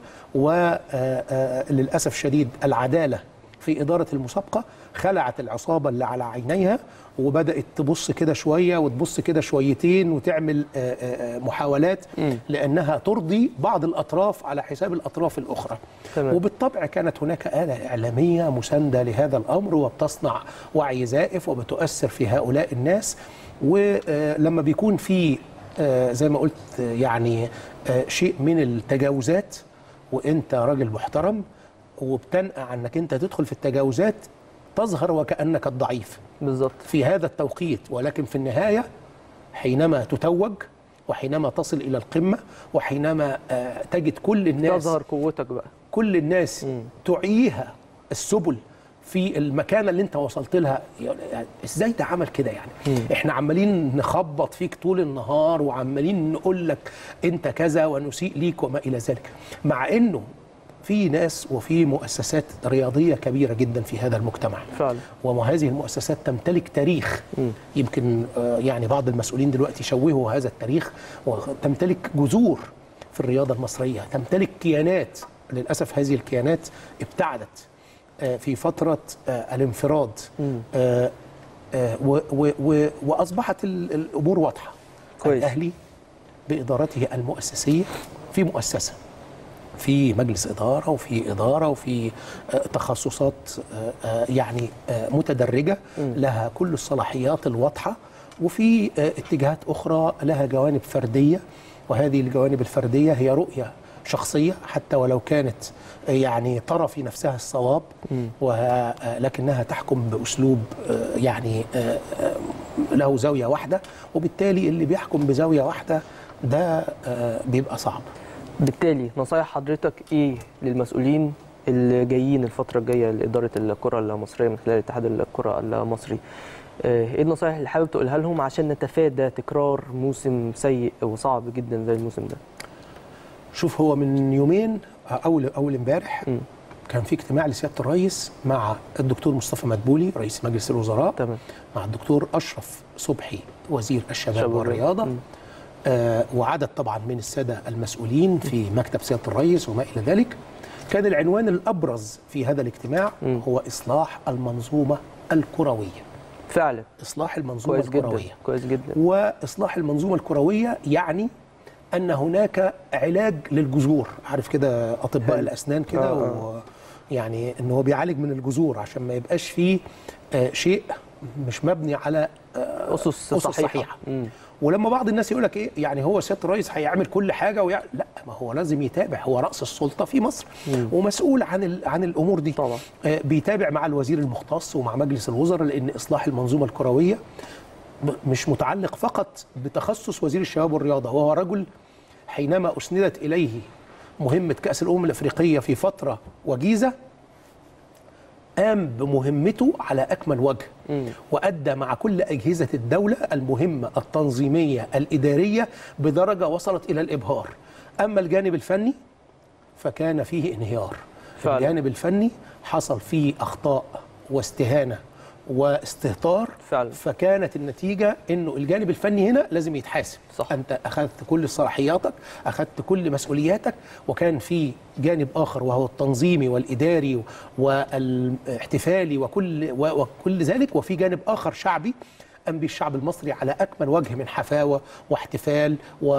وللأسف شديد العدالة في إدارة المسابقة خلعت العصابة اللي على عينيها، وبدأت تبص كده شوية وتبص كده شويتين وتعمل محاولات م. لأنها ترضي بعض الأطراف على حساب الأطراف الأخرى. تمام. وبالطبع كانت هناك آلة إعلامية مساندة لهذا الأمر وبتصنع وعي زائف وبتؤثر في هؤلاء الناس. ولما بيكون في زي ما قلت يعني شيء من التجاوزات وانت راجل محترم وبتنقى عنك انت تدخل في التجاوزات، تظهر وكأنك الضعيف بالظبط في هذا التوقيت. ولكن في النهاية حينما تتوج وحينما تصل إلى القمة وحينما تجد كل الناس تظهر قوتك بقى، كل الناس م. تعيها السبل في المكانه اللي انت وصلت لها. يعني ازاي ده عمل كده يعني؟ م. احنا عمالين نخبط فيك طول النهار وعمالين نقول لك انت كذا ونسيء ليك وما الى ذلك، مع انه في ناس وفي مؤسسات رياضيه كبيره جدا في هذا المجتمع فعلا، وهذه المؤسسات تمتلك تاريخ. م. يمكن يعني بعض المسؤولين دلوقتي شوهوا هذا التاريخ، وتمتلك جذور في الرياضه المصريه، تمتلك كيانات. للاسف هذه الكيانات ابتعدت في فترة الانفراد وأصبحت الأمور واضحة. الأهلي بإدارته المؤسسية في مؤسسة، في مجلس إدارة وفي إدارة وفي تخصصات يعني متدرجة لها كل الصلاحيات الواضحة، وفي اتجاهات أخرى لها جوانب فردية، وهذه الجوانب الفردية هي رؤية شخصية حتى ولو كانت يعني ترى في نفسها الصواب، ولكنها تحكم بأسلوب يعني له زاوية واحدة، وبالتالي اللي بيحكم بزاوية واحدة ده بيبقى صعب. بالتالي نصايح حضرتك ايه للمسؤولين اللي جايين الفترة الجاية لإدارة الكرة المصرية من خلال اتحاد الكرة المصري؟ ايه النصايح اللي حابب تقولها لهم عشان نتفادى تكرار موسم سيء وصعب جدا زي الموسم ده؟ شوف، هو من يومين اول اول امبارح كان في اجتماع لسياده الرئيس مع الدكتور مصطفى مدبولي رئيس مجلس الوزراء، تمام، مع الدكتور اشرف صبحي وزير الشباب شباب والرياضه، آه وعدد طبعا من الساده المسؤولين في مكتب سياده الرئيس وما الى ذلك. كان العنوان الابرز في هذا الاجتماع م. هو اصلاح المنظومه الكرويه. فعلا اصلاح المنظومه كويس الكرويه جدا. كويس جدا. واصلاح المنظومه الكرويه يعني ان هناك علاج للجذور، عارف كده اطباء الاسنان كده، آه. يعني ان هو بيعالج من الجذور عشان ما يبقاش فيه آه شيء مش مبني على آه اسس صحيحه, صحيحة. ولما بعض الناس يقول لك ايه يعني هو سياده الرئيس هيعمل كل حاجه ويع... لا، ما هو لازم يتابع، هو راس السلطه في مصر مم. ومسؤول عن ال... عن الامور دي طبعا. آه بيتابع مع الوزير المختص ومع مجلس الوزراء، لان اصلاح المنظومه الكرويه مش متعلق فقط بتخصص وزير الشباب والرياضه، وهو رجل حينما أسندت إليه مهمة كأس الأمم الأفريقية في فترة وجيزة قام بمهمته على أكمل وجه، م. وأدى مع كل أجهزة الدولة المهمة التنظيمية الإدارية بدرجة وصلت إلى الإبهار. أما الجانب الفني فكان فيه انهيار. فعلا. الجانب الفني حصل فيه أخطاء واستهانة واستهتار. فعلا. فكانت النتيجة انه الجانب الفني هنا لازم يتحاسب. صح. انت اخذت كل صلاحياتك، اخذت كل مسؤولياتك، وكان في جانب اخر وهو التنظيمي والاداري والاحتفالي وكل وكل ذلك، وفي جانب اخر شعبي قام به الشعب المصري على اكمل وجه من حفاوه واحتفال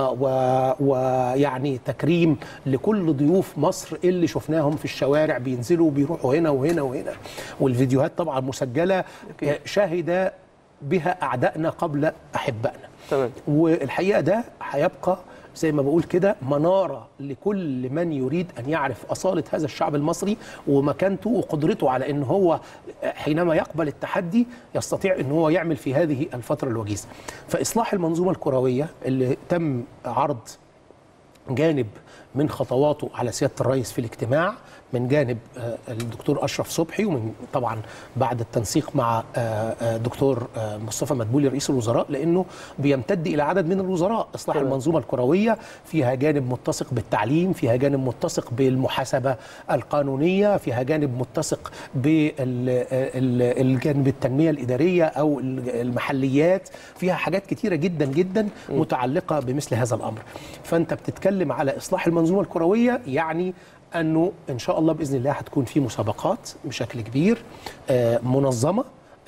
ويعني تكريم لكل ضيوف مصر اللي شفناهم في الشوارع بينزلوا بيروحوا هنا وهنا وهنا، والفيديوهات طبعا مسجله شهد بها اعدائنا قبل احبائنا. تمام. والحقيقه ده هيبقى زي ما بقول كده منارة لكل من يريد أن يعرف أصالة هذا الشعب المصري ومكانته وقدرته على أن هو حينما يقبل التحدي يستطيع أن هو يعمل في هذه الفترة الوجيزة. فإصلاح المنظومة الكروية اللي تم عرض جانب من خطواته على سيادة الرئيس في الاجتماع من جانب الدكتور أشرف صبحي، ومن طبعا بعد التنسيق مع الدكتور مصطفى مدبولي رئيس الوزراء، لأنه بيمتد إلى عدد من الوزراء. إصلاح المنظومة الكروية فيها جانب متسق بالتعليم، فيها جانب متسق بالمحاسبة القانونية، فيها جانب متسق بالجانب التنمية الإدارية أو المحليات، فيها حاجات كتيرة جدا جدا متعلقة بمثل هذا الأمر. فأنت بتتكلم على إصلاح المنظومة الكروية، يعني أنه إن شاء الله بإذن الله هتكون في مسابقات بشكل كبير منظمة،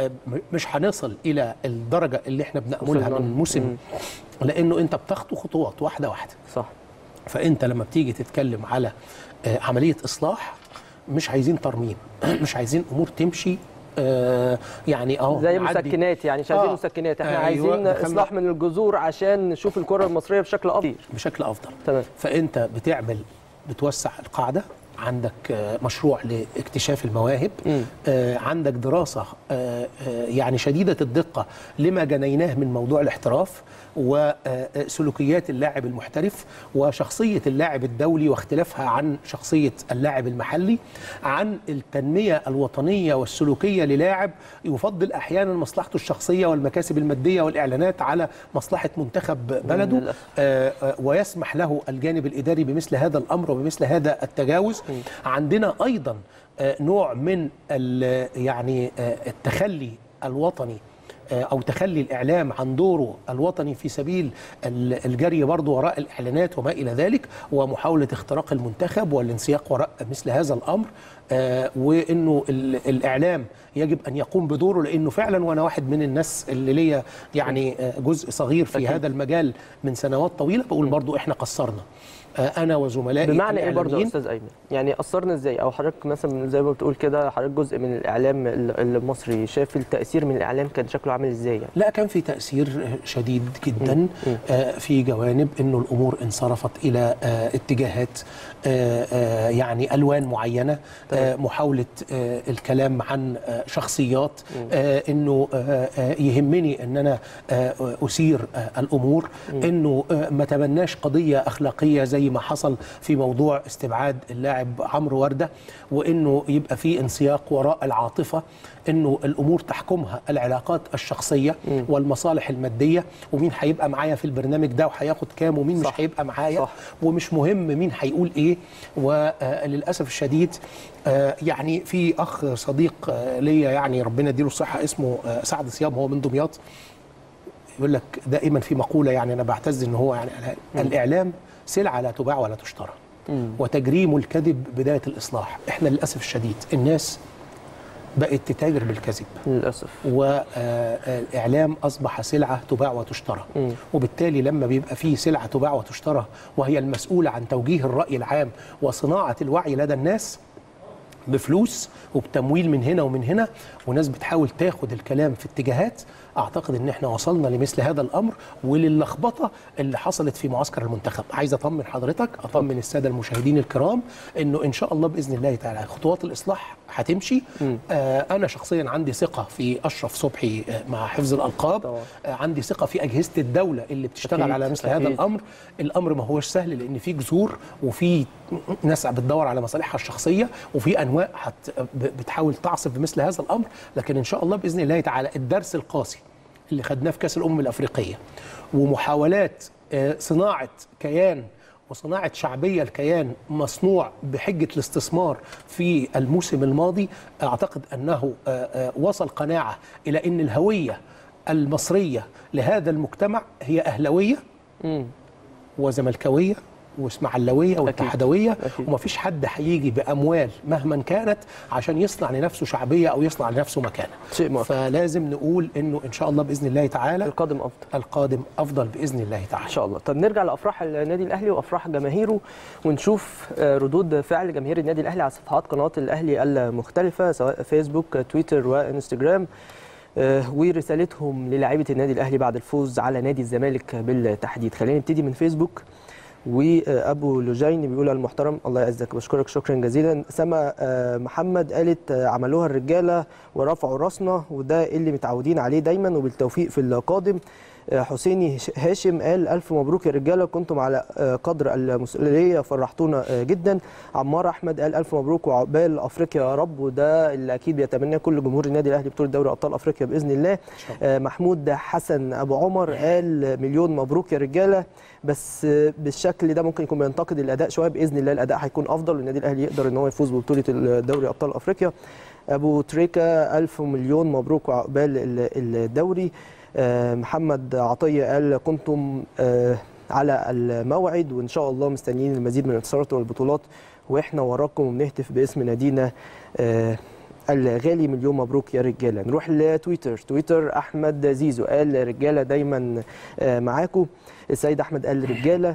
مش هنصل إلى الدرجة اللي احنا بنأملها من موسم، لأنه أنت بتخطو خطوات واحدة واحدة. صح. فأنت لما بتيجي تتكلم على عملية إصلاح مش عايزين ترميم، مش عايزين أمور تمشي آه يعني اه زي مسكنات، يعني مش عايزين آه مسكنات، احنا أيوة عايزين اصلاح من الجذور عشان نشوف الكره المصريه بشكل افضل بشكل افضل. تمام. فانت بتعمل بتوسع القاعده، عندك مشروع لاكتشاف المواهب، آه عندك دراسه آه يعني شديده الدقه لما جنيناه من موضوع الاحتراف وسلوكيات اللاعب المحترف وشخصية اللاعب الدولي واختلافها عن شخصية اللاعب المحلي، عن التنمية الوطنية والسلوكية للاعب يفضل أحيانا مصلحته الشخصية والمكاسب المادية والإعلانات على مصلحة منتخب بلده، آه ويسمح له الجانب الإداري بمثل هذا الأمر وبمثل هذا التجاوز. عندنا أيضا آه نوع من يعني آه التخلي الوطني أو تخلي الإعلام عن دوره الوطني في سبيل الجري برضه وراء الإعلانات وما إلى ذلك، ومحاولة اختراق المنتخب والانسياق وراء مثل هذا الأمر، آه وإنه الإعلام يجب أن يقوم بدوره، لأنه فعلا وأنا واحد من الناس اللي ليا يعني جزء صغير في أكيد. هذا المجال من سنوات طويلة، بقول برضه إحنا قصرنا انا وزملائي. بمعنى ايه برضه يا استاذ ايمن؟ يعني قصرنا ازاي؟ او حضرتك مثلا زي ما بتقول كده حضرتك جزء من الاعلام المصري، شايف التاثير من الاعلام كان شكله عامل ازاي يعني؟ لا كان في تاثير شديد جدا آه في جوانب انه الامور انصرفت الى آه اتجاهات آه آه يعني الوان معينه، آه محاوله آه الكلام عن آه شخصيات، آه انه آه يهمني ان انا آه اثير آه الامور، انه آه ما تبناش قضيه اخلاقيه زي ما حصل في موضوع استبعاد اللاعب عمرو ورده، وانه يبقى في انسياق وراء العاطفه، انه الامور تحكمها العلاقات الشخصيه م. والمصالح الماديه، ومين هيبقى معايا في البرنامج ده وهياخد كام ومين صح. مش هيبقى معايا صح. ومش مهم مين هيقول ايه. وللاسف الشديد يعني في اخ صديق ليا يعني ربنا يديله الصحه اسمه سعد صيام، هو من دمياط، يقول لك دائما في مقوله يعني انا بعتز ان هو يعني م. الاعلام سلعة لا تباع ولا تشترى، مم. وتجريم الكذب بداية الإصلاح. إحنا للأسف الشديد الناس بقت تتاجر بالكذب للأسف، والإعلام أصبح سلعة تباع وتشترى، مم. وبالتالي لما بيبقى فيه سلعة تباع وتشترى وهي المسؤولة عن توجيه الرأي العام وصناعة الوعي لدى الناس بفلوس وبتمويل من هنا ومن هنا، وناس بتحاول تاخد الكلام في اتجاهات، اعتقد ان احنا وصلنا لمثل هذا الامر وللخبطه اللي حصلت في معسكر المنتخب. عايز اطمن حضرتك، اطمن الساده المشاهدين الكرام، انه ان شاء الله باذن الله تعالى خطوات الاصلاح هتمشي. آه انا شخصيا عندي ثقه في اشرف صبحي آه مع حفظ الالقاب، آه عندي ثقه في اجهزه الدوله اللي بتشتغل أكيد. على مثل أكيد. هذا الامر. الامر ما هوش سهل، لان في جذور وفي ناس بتدور على مصالحها الشخصيه وفي انواع الدماء حت بتحاول تعصف بمثل هذا الامر، لكن ان شاء الله باذن الله تعالى الدرس القاسي اللي خدناه في كاس الامم الافريقيه ومحاولات صناعه كيان وصناعه شعبيه الكيان مصنوع بحجه الاستثمار في الموسم الماضي، اعتقد انه وصل قناعه الى ان الهويه المصريه لهذا المجتمع هي اهلاويه وزملكاويه واسماعيلاويه واتحادويه، ومفيش حد هيجي باموال مهما كانت عشان يصنع لنفسه شعبيه او يصنع لنفسه مكانه. شيء مؤكد. فلازم نقول انه ان شاء الله باذن الله تعالى القادم افضل. القادم افضل باذن الله تعالى ان شاء الله. طب نرجع لافراح النادي الاهلي وافراح جماهيره ونشوف ردود فعل جماهير النادي الاهلي على صفحات قناه الاهلي المختلفه سواء فيسبوك تويتر وانستجرام، ورسالتهم للاعيبه النادي الاهلي بعد الفوز على نادي الزمالك بالتحديد. خلينا نبتدي من فيسبوك. وابو لجين بيقول المحترم الله يعزك بشكرك شكرا جزيلا. سما محمد قالت عملوها الرجاله ورفعوا راسنا وده اللي متعودين عليه دايما وبالتوفيق في القادم. حسيني هاشم قال الف مبروك يا رجاله كنتم على قدر المسؤوليه فرحتونا جدا. عمار احمد قال الف مبروك وعقبال افريقيا يا رب، وده اللي اكيد بيتمناه كل جمهور النادي الاهلي بطوله دوري ابطال افريقيا باذن الله. محمود حسن ابو عمر قال مليون مبروك يا رجاله، بس بالشكل ده ممكن يكون بينتقد الاداء شويه، باذن الله الاداء هيكون افضل والنادي الاهلي يقدر ان هو يفوز ببطوله دوري ابطال افريقيا. ابو تريكا الف مليون مبروك وعقبال الدوري. محمد عطيه قال كنتم على الموعد وان شاء الله مستنيين المزيد من الانتصارات والبطولات واحنا وراكم وبنهتف باسم نادينا الغالي مليون مبروك يا رجاله. نروح لتويتر. تويتر احمد زيزو قال رجاله دايما معاكم. السيد احمد قال رجاله.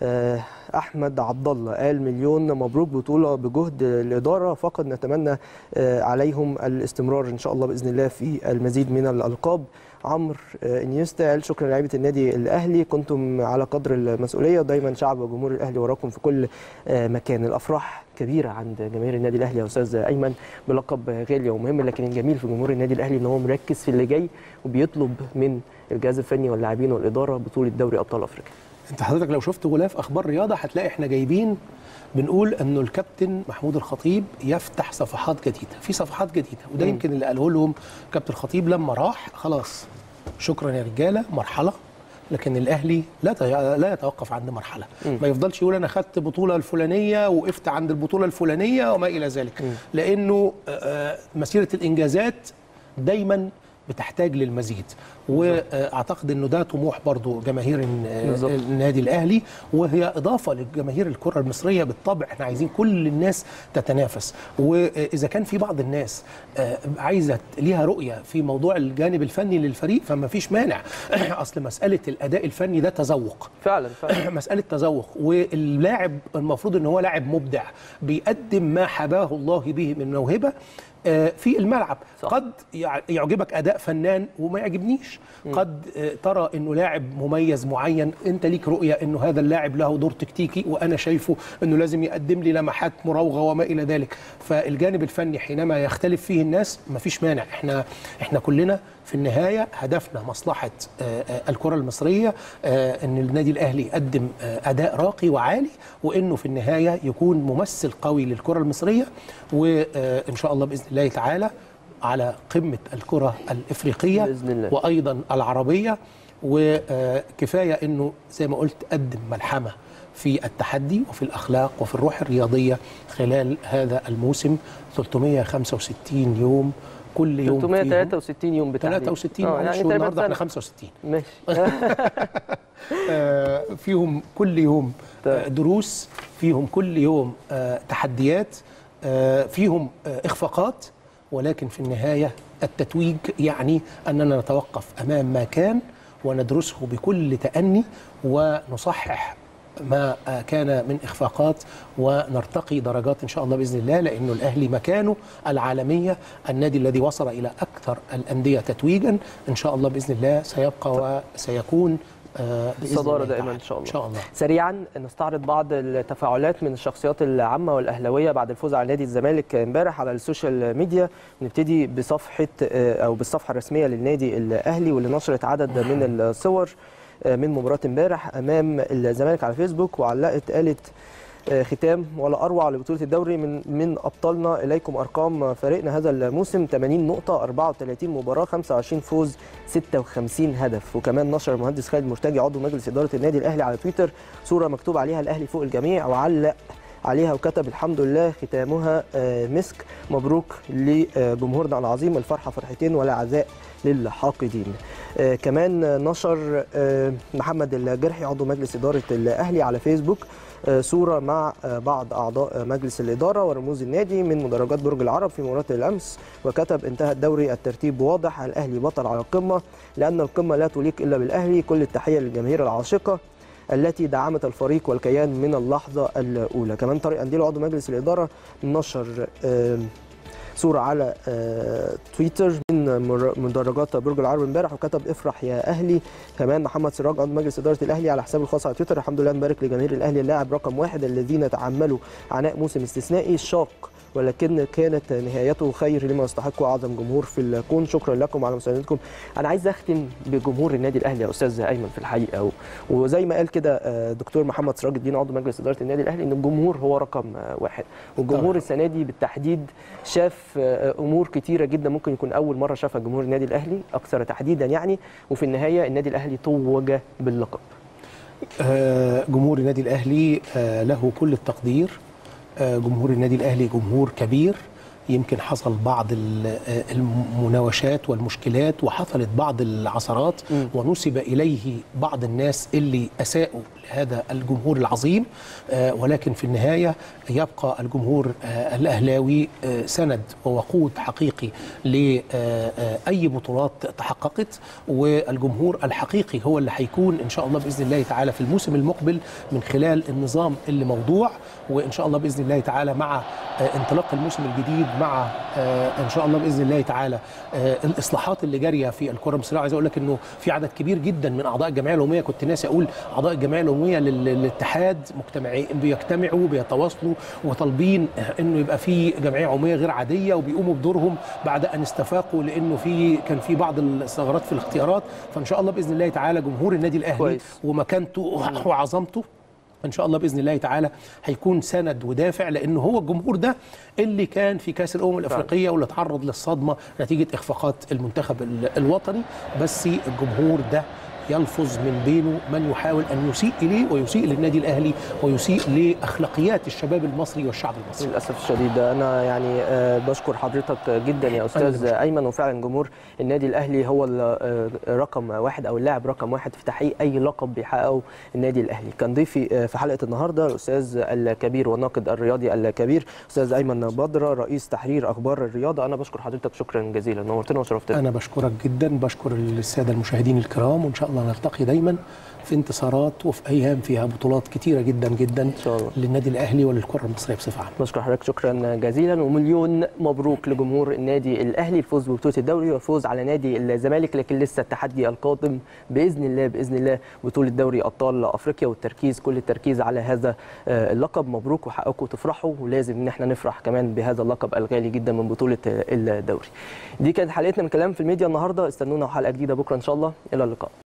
احمد عبد الله قال مليون مبروك بطوله بجهد الاداره فقط نتمنى عليهم الاستمرار ان شاء الله باذن الله في المزيد من الالقاب. عمرو انيستا قال شكرا لعيبه النادي الاهلي كنتم على قدر المسؤوليه ودايما شعب وجمهور الاهلي وراكم في كل مكان. الافراح كبيره عند جماهير النادي الاهلي يا استاذ ايمن بلقب غالي ومهم، لكن الجميل في جمهور النادي الاهلي ان هو مركز في اللي جاي وبيطلب من الجهاز الفني واللاعبين والاداره بطوله دوري ابطال افريقيا. انت حضرتك لو شفت غلاف اخبار رياضه هتلاقي احنا جايبين بنقول انه الكابتن محمود الخطيب يفتح صفحات جديده، في صفحات جديده وده يمكن اللي قاله لهم كابتن الخطيب لما راح خلاص شكرا يا رجاله مرحله، لكن الاهلي لا لا يتوقف عند مرحله، م. ما يفضلش يقول انا خدت بطوله الفلانيه وقفت عند البطوله الفلانيه وما الى ذلك، م. لانه مسيره الانجازات دايما بتحتاج للمزيد، واعتقد انه ده طموح برضو جماهير النادي الاهلي، وهي اضافه لجماهير الكره المصريه بالطبع. احنا عايزين كل الناس تتنافس، واذا كان في بعض الناس عايزه ليها رؤيه في موضوع الجانب الفني للفريق فما فيش مانع. اصل مساله الاداء الفني ده تذوق فعلا فعلا مساله تذوق، واللاعب المفروض ان هو لاعب مبدع بيقدم ما حباه الله به من موهبه في الملعب. صح. قد يعجبك اداء فنان وما يعجبنيش، م. قد ترى انه لاعب مميز معين انت ليك رؤيه انه هذا اللاعب له دور تكتيكي وانا شايفه انه لازم يقدم لي لمحات مراوغه وما الى ذلك. فالجانب الفني حينما يختلف فيه الناس مفيش مانع، احنا احنا كلنا في النهايه هدفنا مصلحه الكره المصريه، ان النادي الاهلي يقدم اداء راقي وعالي، وانه في النهايه يكون ممثل قوي للكره المصريه، وان شاء الله باذن الله تعالى على قمه الكره الافريقيه بإذن الله. وايضا العربيه. وكفايه انه زي ما قلت قدم ملحمه في التحدي وفي الاخلاق وفي الروح الرياضيه خلال هذا الموسم. ثلاثمائة وخمسة وستين يوم، كل يوم ثلاثمائة وثلاثة وستين يوم بتحديد. ثلاثة وستين اه يعني النهارده احنا خمسة وستين ماشي فيهم كل يوم دروس، فيهم كل يوم تحديات، فيهم اخفاقات، ولكن في النهايه التتويج يعني اننا نتوقف امام ما كان وندرسه بكل تأني ونصحح ما كان من إخفاقات ونرتقي درجات إن شاء الله بإذن الله، لأنه الأهلي مكانه العالمية، النادي الذي وصل إلى أكثر الأندية تتويجا إن شاء الله بإذن الله سيبقى وسيكون الصدارة دائما إن شاء الله. إن شاء الله. سريعا نستعرض بعض التفاعلات من الشخصيات العامة والأهلاوية بعد الفوز على نادي الزمالك امبارح على السوشيال ميديا. نبتدي بصفحة أو بالصفحة الرسمية للنادي الأهلي واللي نشرت عدد من الصور من مباراة امبارح امام الزمالك على فيسبوك، وعلقت قالت ختام ولا اروع لبطوله الدوري من من ابطالنا. اليكم ارقام فريقنا هذا الموسم: ثمانين نقطه، أربعة وثلاثين مباراه، خمسة وعشرين فوز، ستة وخمسين هدف. وكمان نشر المهندس خالد مرتجي عضو مجلس اداره النادي الاهلي على تويتر صوره مكتوب عليها الاهلي فوق الجميع، وعلق عليها وكتب الحمد لله ختامها مسك، مبروك لجمهورنا العظيم، الفرحه فرحتين ولا عزاء للحاقدين. كمان نشر محمد الجرحي عضو مجلس اداره الاهلي على فيسبوك صوره مع بعض اعضاء مجلس الاداره ورموز النادي من مدرجات برج العرب في مباراه الامس، وكتب: انتهى الدوري، الترتيب واضح، الاهلي بطل على القمه لان القمه لا تليق الا بالاهلي. كل التحيه للجماهير العاشقه التي دعمت الفريق والكيان من اللحظه الاولى. كمان طارق انديلو عضو مجلس الاداره نشر صوره على تويتر من مدرجات برج العرب امبارح وكتب: افرح يا اهلي. كمان محمد سراج عضو مجلس اداره الاهلي على حسابه الخاص على تويتر: الحمد لله، نبارك لجماهير الاهلي اللاعب رقم واحد الذين تحملوا عناء موسم استثنائي شاق، ولكن كانت نهايته خير لما يستحقه اعظم جمهور في الكون. شكرا لكم على مساندتكم. انا عايز اختم بجمهور النادي الاهلي يا استاذ ايمن في الحقيقه، وزي ما قال كده دكتور محمد سراج الدين عضو مجلس اداره النادي الاهلي ان الجمهور هو رقم واحد، والجمهور السنه دي بالتحديد شاف امور كتيره جدا ممكن يكون اول مره شافها جمهور النادي الاهلي اكثر تحديدا يعني، وفي النهايه النادي الاهلي توج باللقب. جمهور النادي الاهلي له كل التقدير. جمهور النادي الأهلي جمهور كبير، يمكن حصل بعض المناوشات والمشكلات وحصلت بعض العثرات ونسب إليه بعض الناس اللي أساءوا لهذا الجمهور العظيم، ولكن في النهاية يبقى الجمهور الأهلاوي سند ووقود حقيقي لأي بطولات تحققت، والجمهور الحقيقي هو اللي هيكون إن شاء الله بإذن الله تعالى في الموسم المقبل من خلال النظام اللي موضوع، وإن شاء الله بإذن الله تعالى مع انطلاق الموسم الجديد، مع ان شاء الله باذن الله تعالى الاصلاحات اللي جاريه في الكره المصريه. عايز اقول لك انه في عدد كبير جدا من اعضاء الجمعيه العموميه، كنت ناسي اقول اعضاء الجمعيه العموميه للاتحاد مجتمعين بيجتمعوا بيتواصلوا وطالبين انه يبقى في جمعيه عموميه غير عاديه، وبيقوموا بدورهم بعد ان استفاقوا لانه في كان في بعض الثغرات في الاختيارات. فان شاء الله باذن الله تعالى جمهور النادي الاهلي كويس. ومكانته وعظمته ان شاء الله باذن الله تعالى هيكون سند ودافع، لانه هو الجمهور ده اللي كان في كاس الامم الافريقيه واللي تعرض للصدمه نتيجه اخفاقات المنتخب الوطني. بس الجمهور ده يلفظ من بينه من يحاول ان يسيء اليه ويسيء للنادي الاهلي ويسيء لاخلاقيات الشباب المصري والشعب المصري. للاسف الشديد انا يعني بشكر حضرتك جدا يا استاذ ايمن، وفعلا جمهور النادي الاهلي هو رقم واحد او اللاعب رقم واحد في تحقيق اي لقب بيحققه النادي الاهلي. كان ضيفي في حلقه النهارده الاستاذ الكبير والناقد الرياضي الكبير استاذ ايمن بدره رئيس تحرير اخبار الرياضه. انا بشكر حضرتك شكرا جزيلا، نورتنا وشرفتنا. انا بشكرك جدا، بشكر الساده المشاهدين الكرام، وان شاء الله نلتقي دايما في انتصارات وفي ايام فيها بطولات كتيره جدا جدا ان شاء الله للنادي الاهلي وللكره المصريه بصفه عامه. بشكر حضرتك شكرا جزيلا، ومليون مبروك لجمهور النادي الاهلي الفوز ببطوله الدوري والفوز على نادي الزمالك، لكن لسه التحدي القادم باذن الله باذن الله بطوله دوري ابطال افريقيا، والتركيز كل التركيز على هذا اللقب. مبروك وحقكم تفرحوا، ولازم ان احنا نفرح كمان بهذا اللقب الغالي جدا من بطوله الدوري. دي كانت حلقتنا من كلام في الميديا النهارده، استنونا حلقه جديده بكره ان شاء الله، الى اللقاء.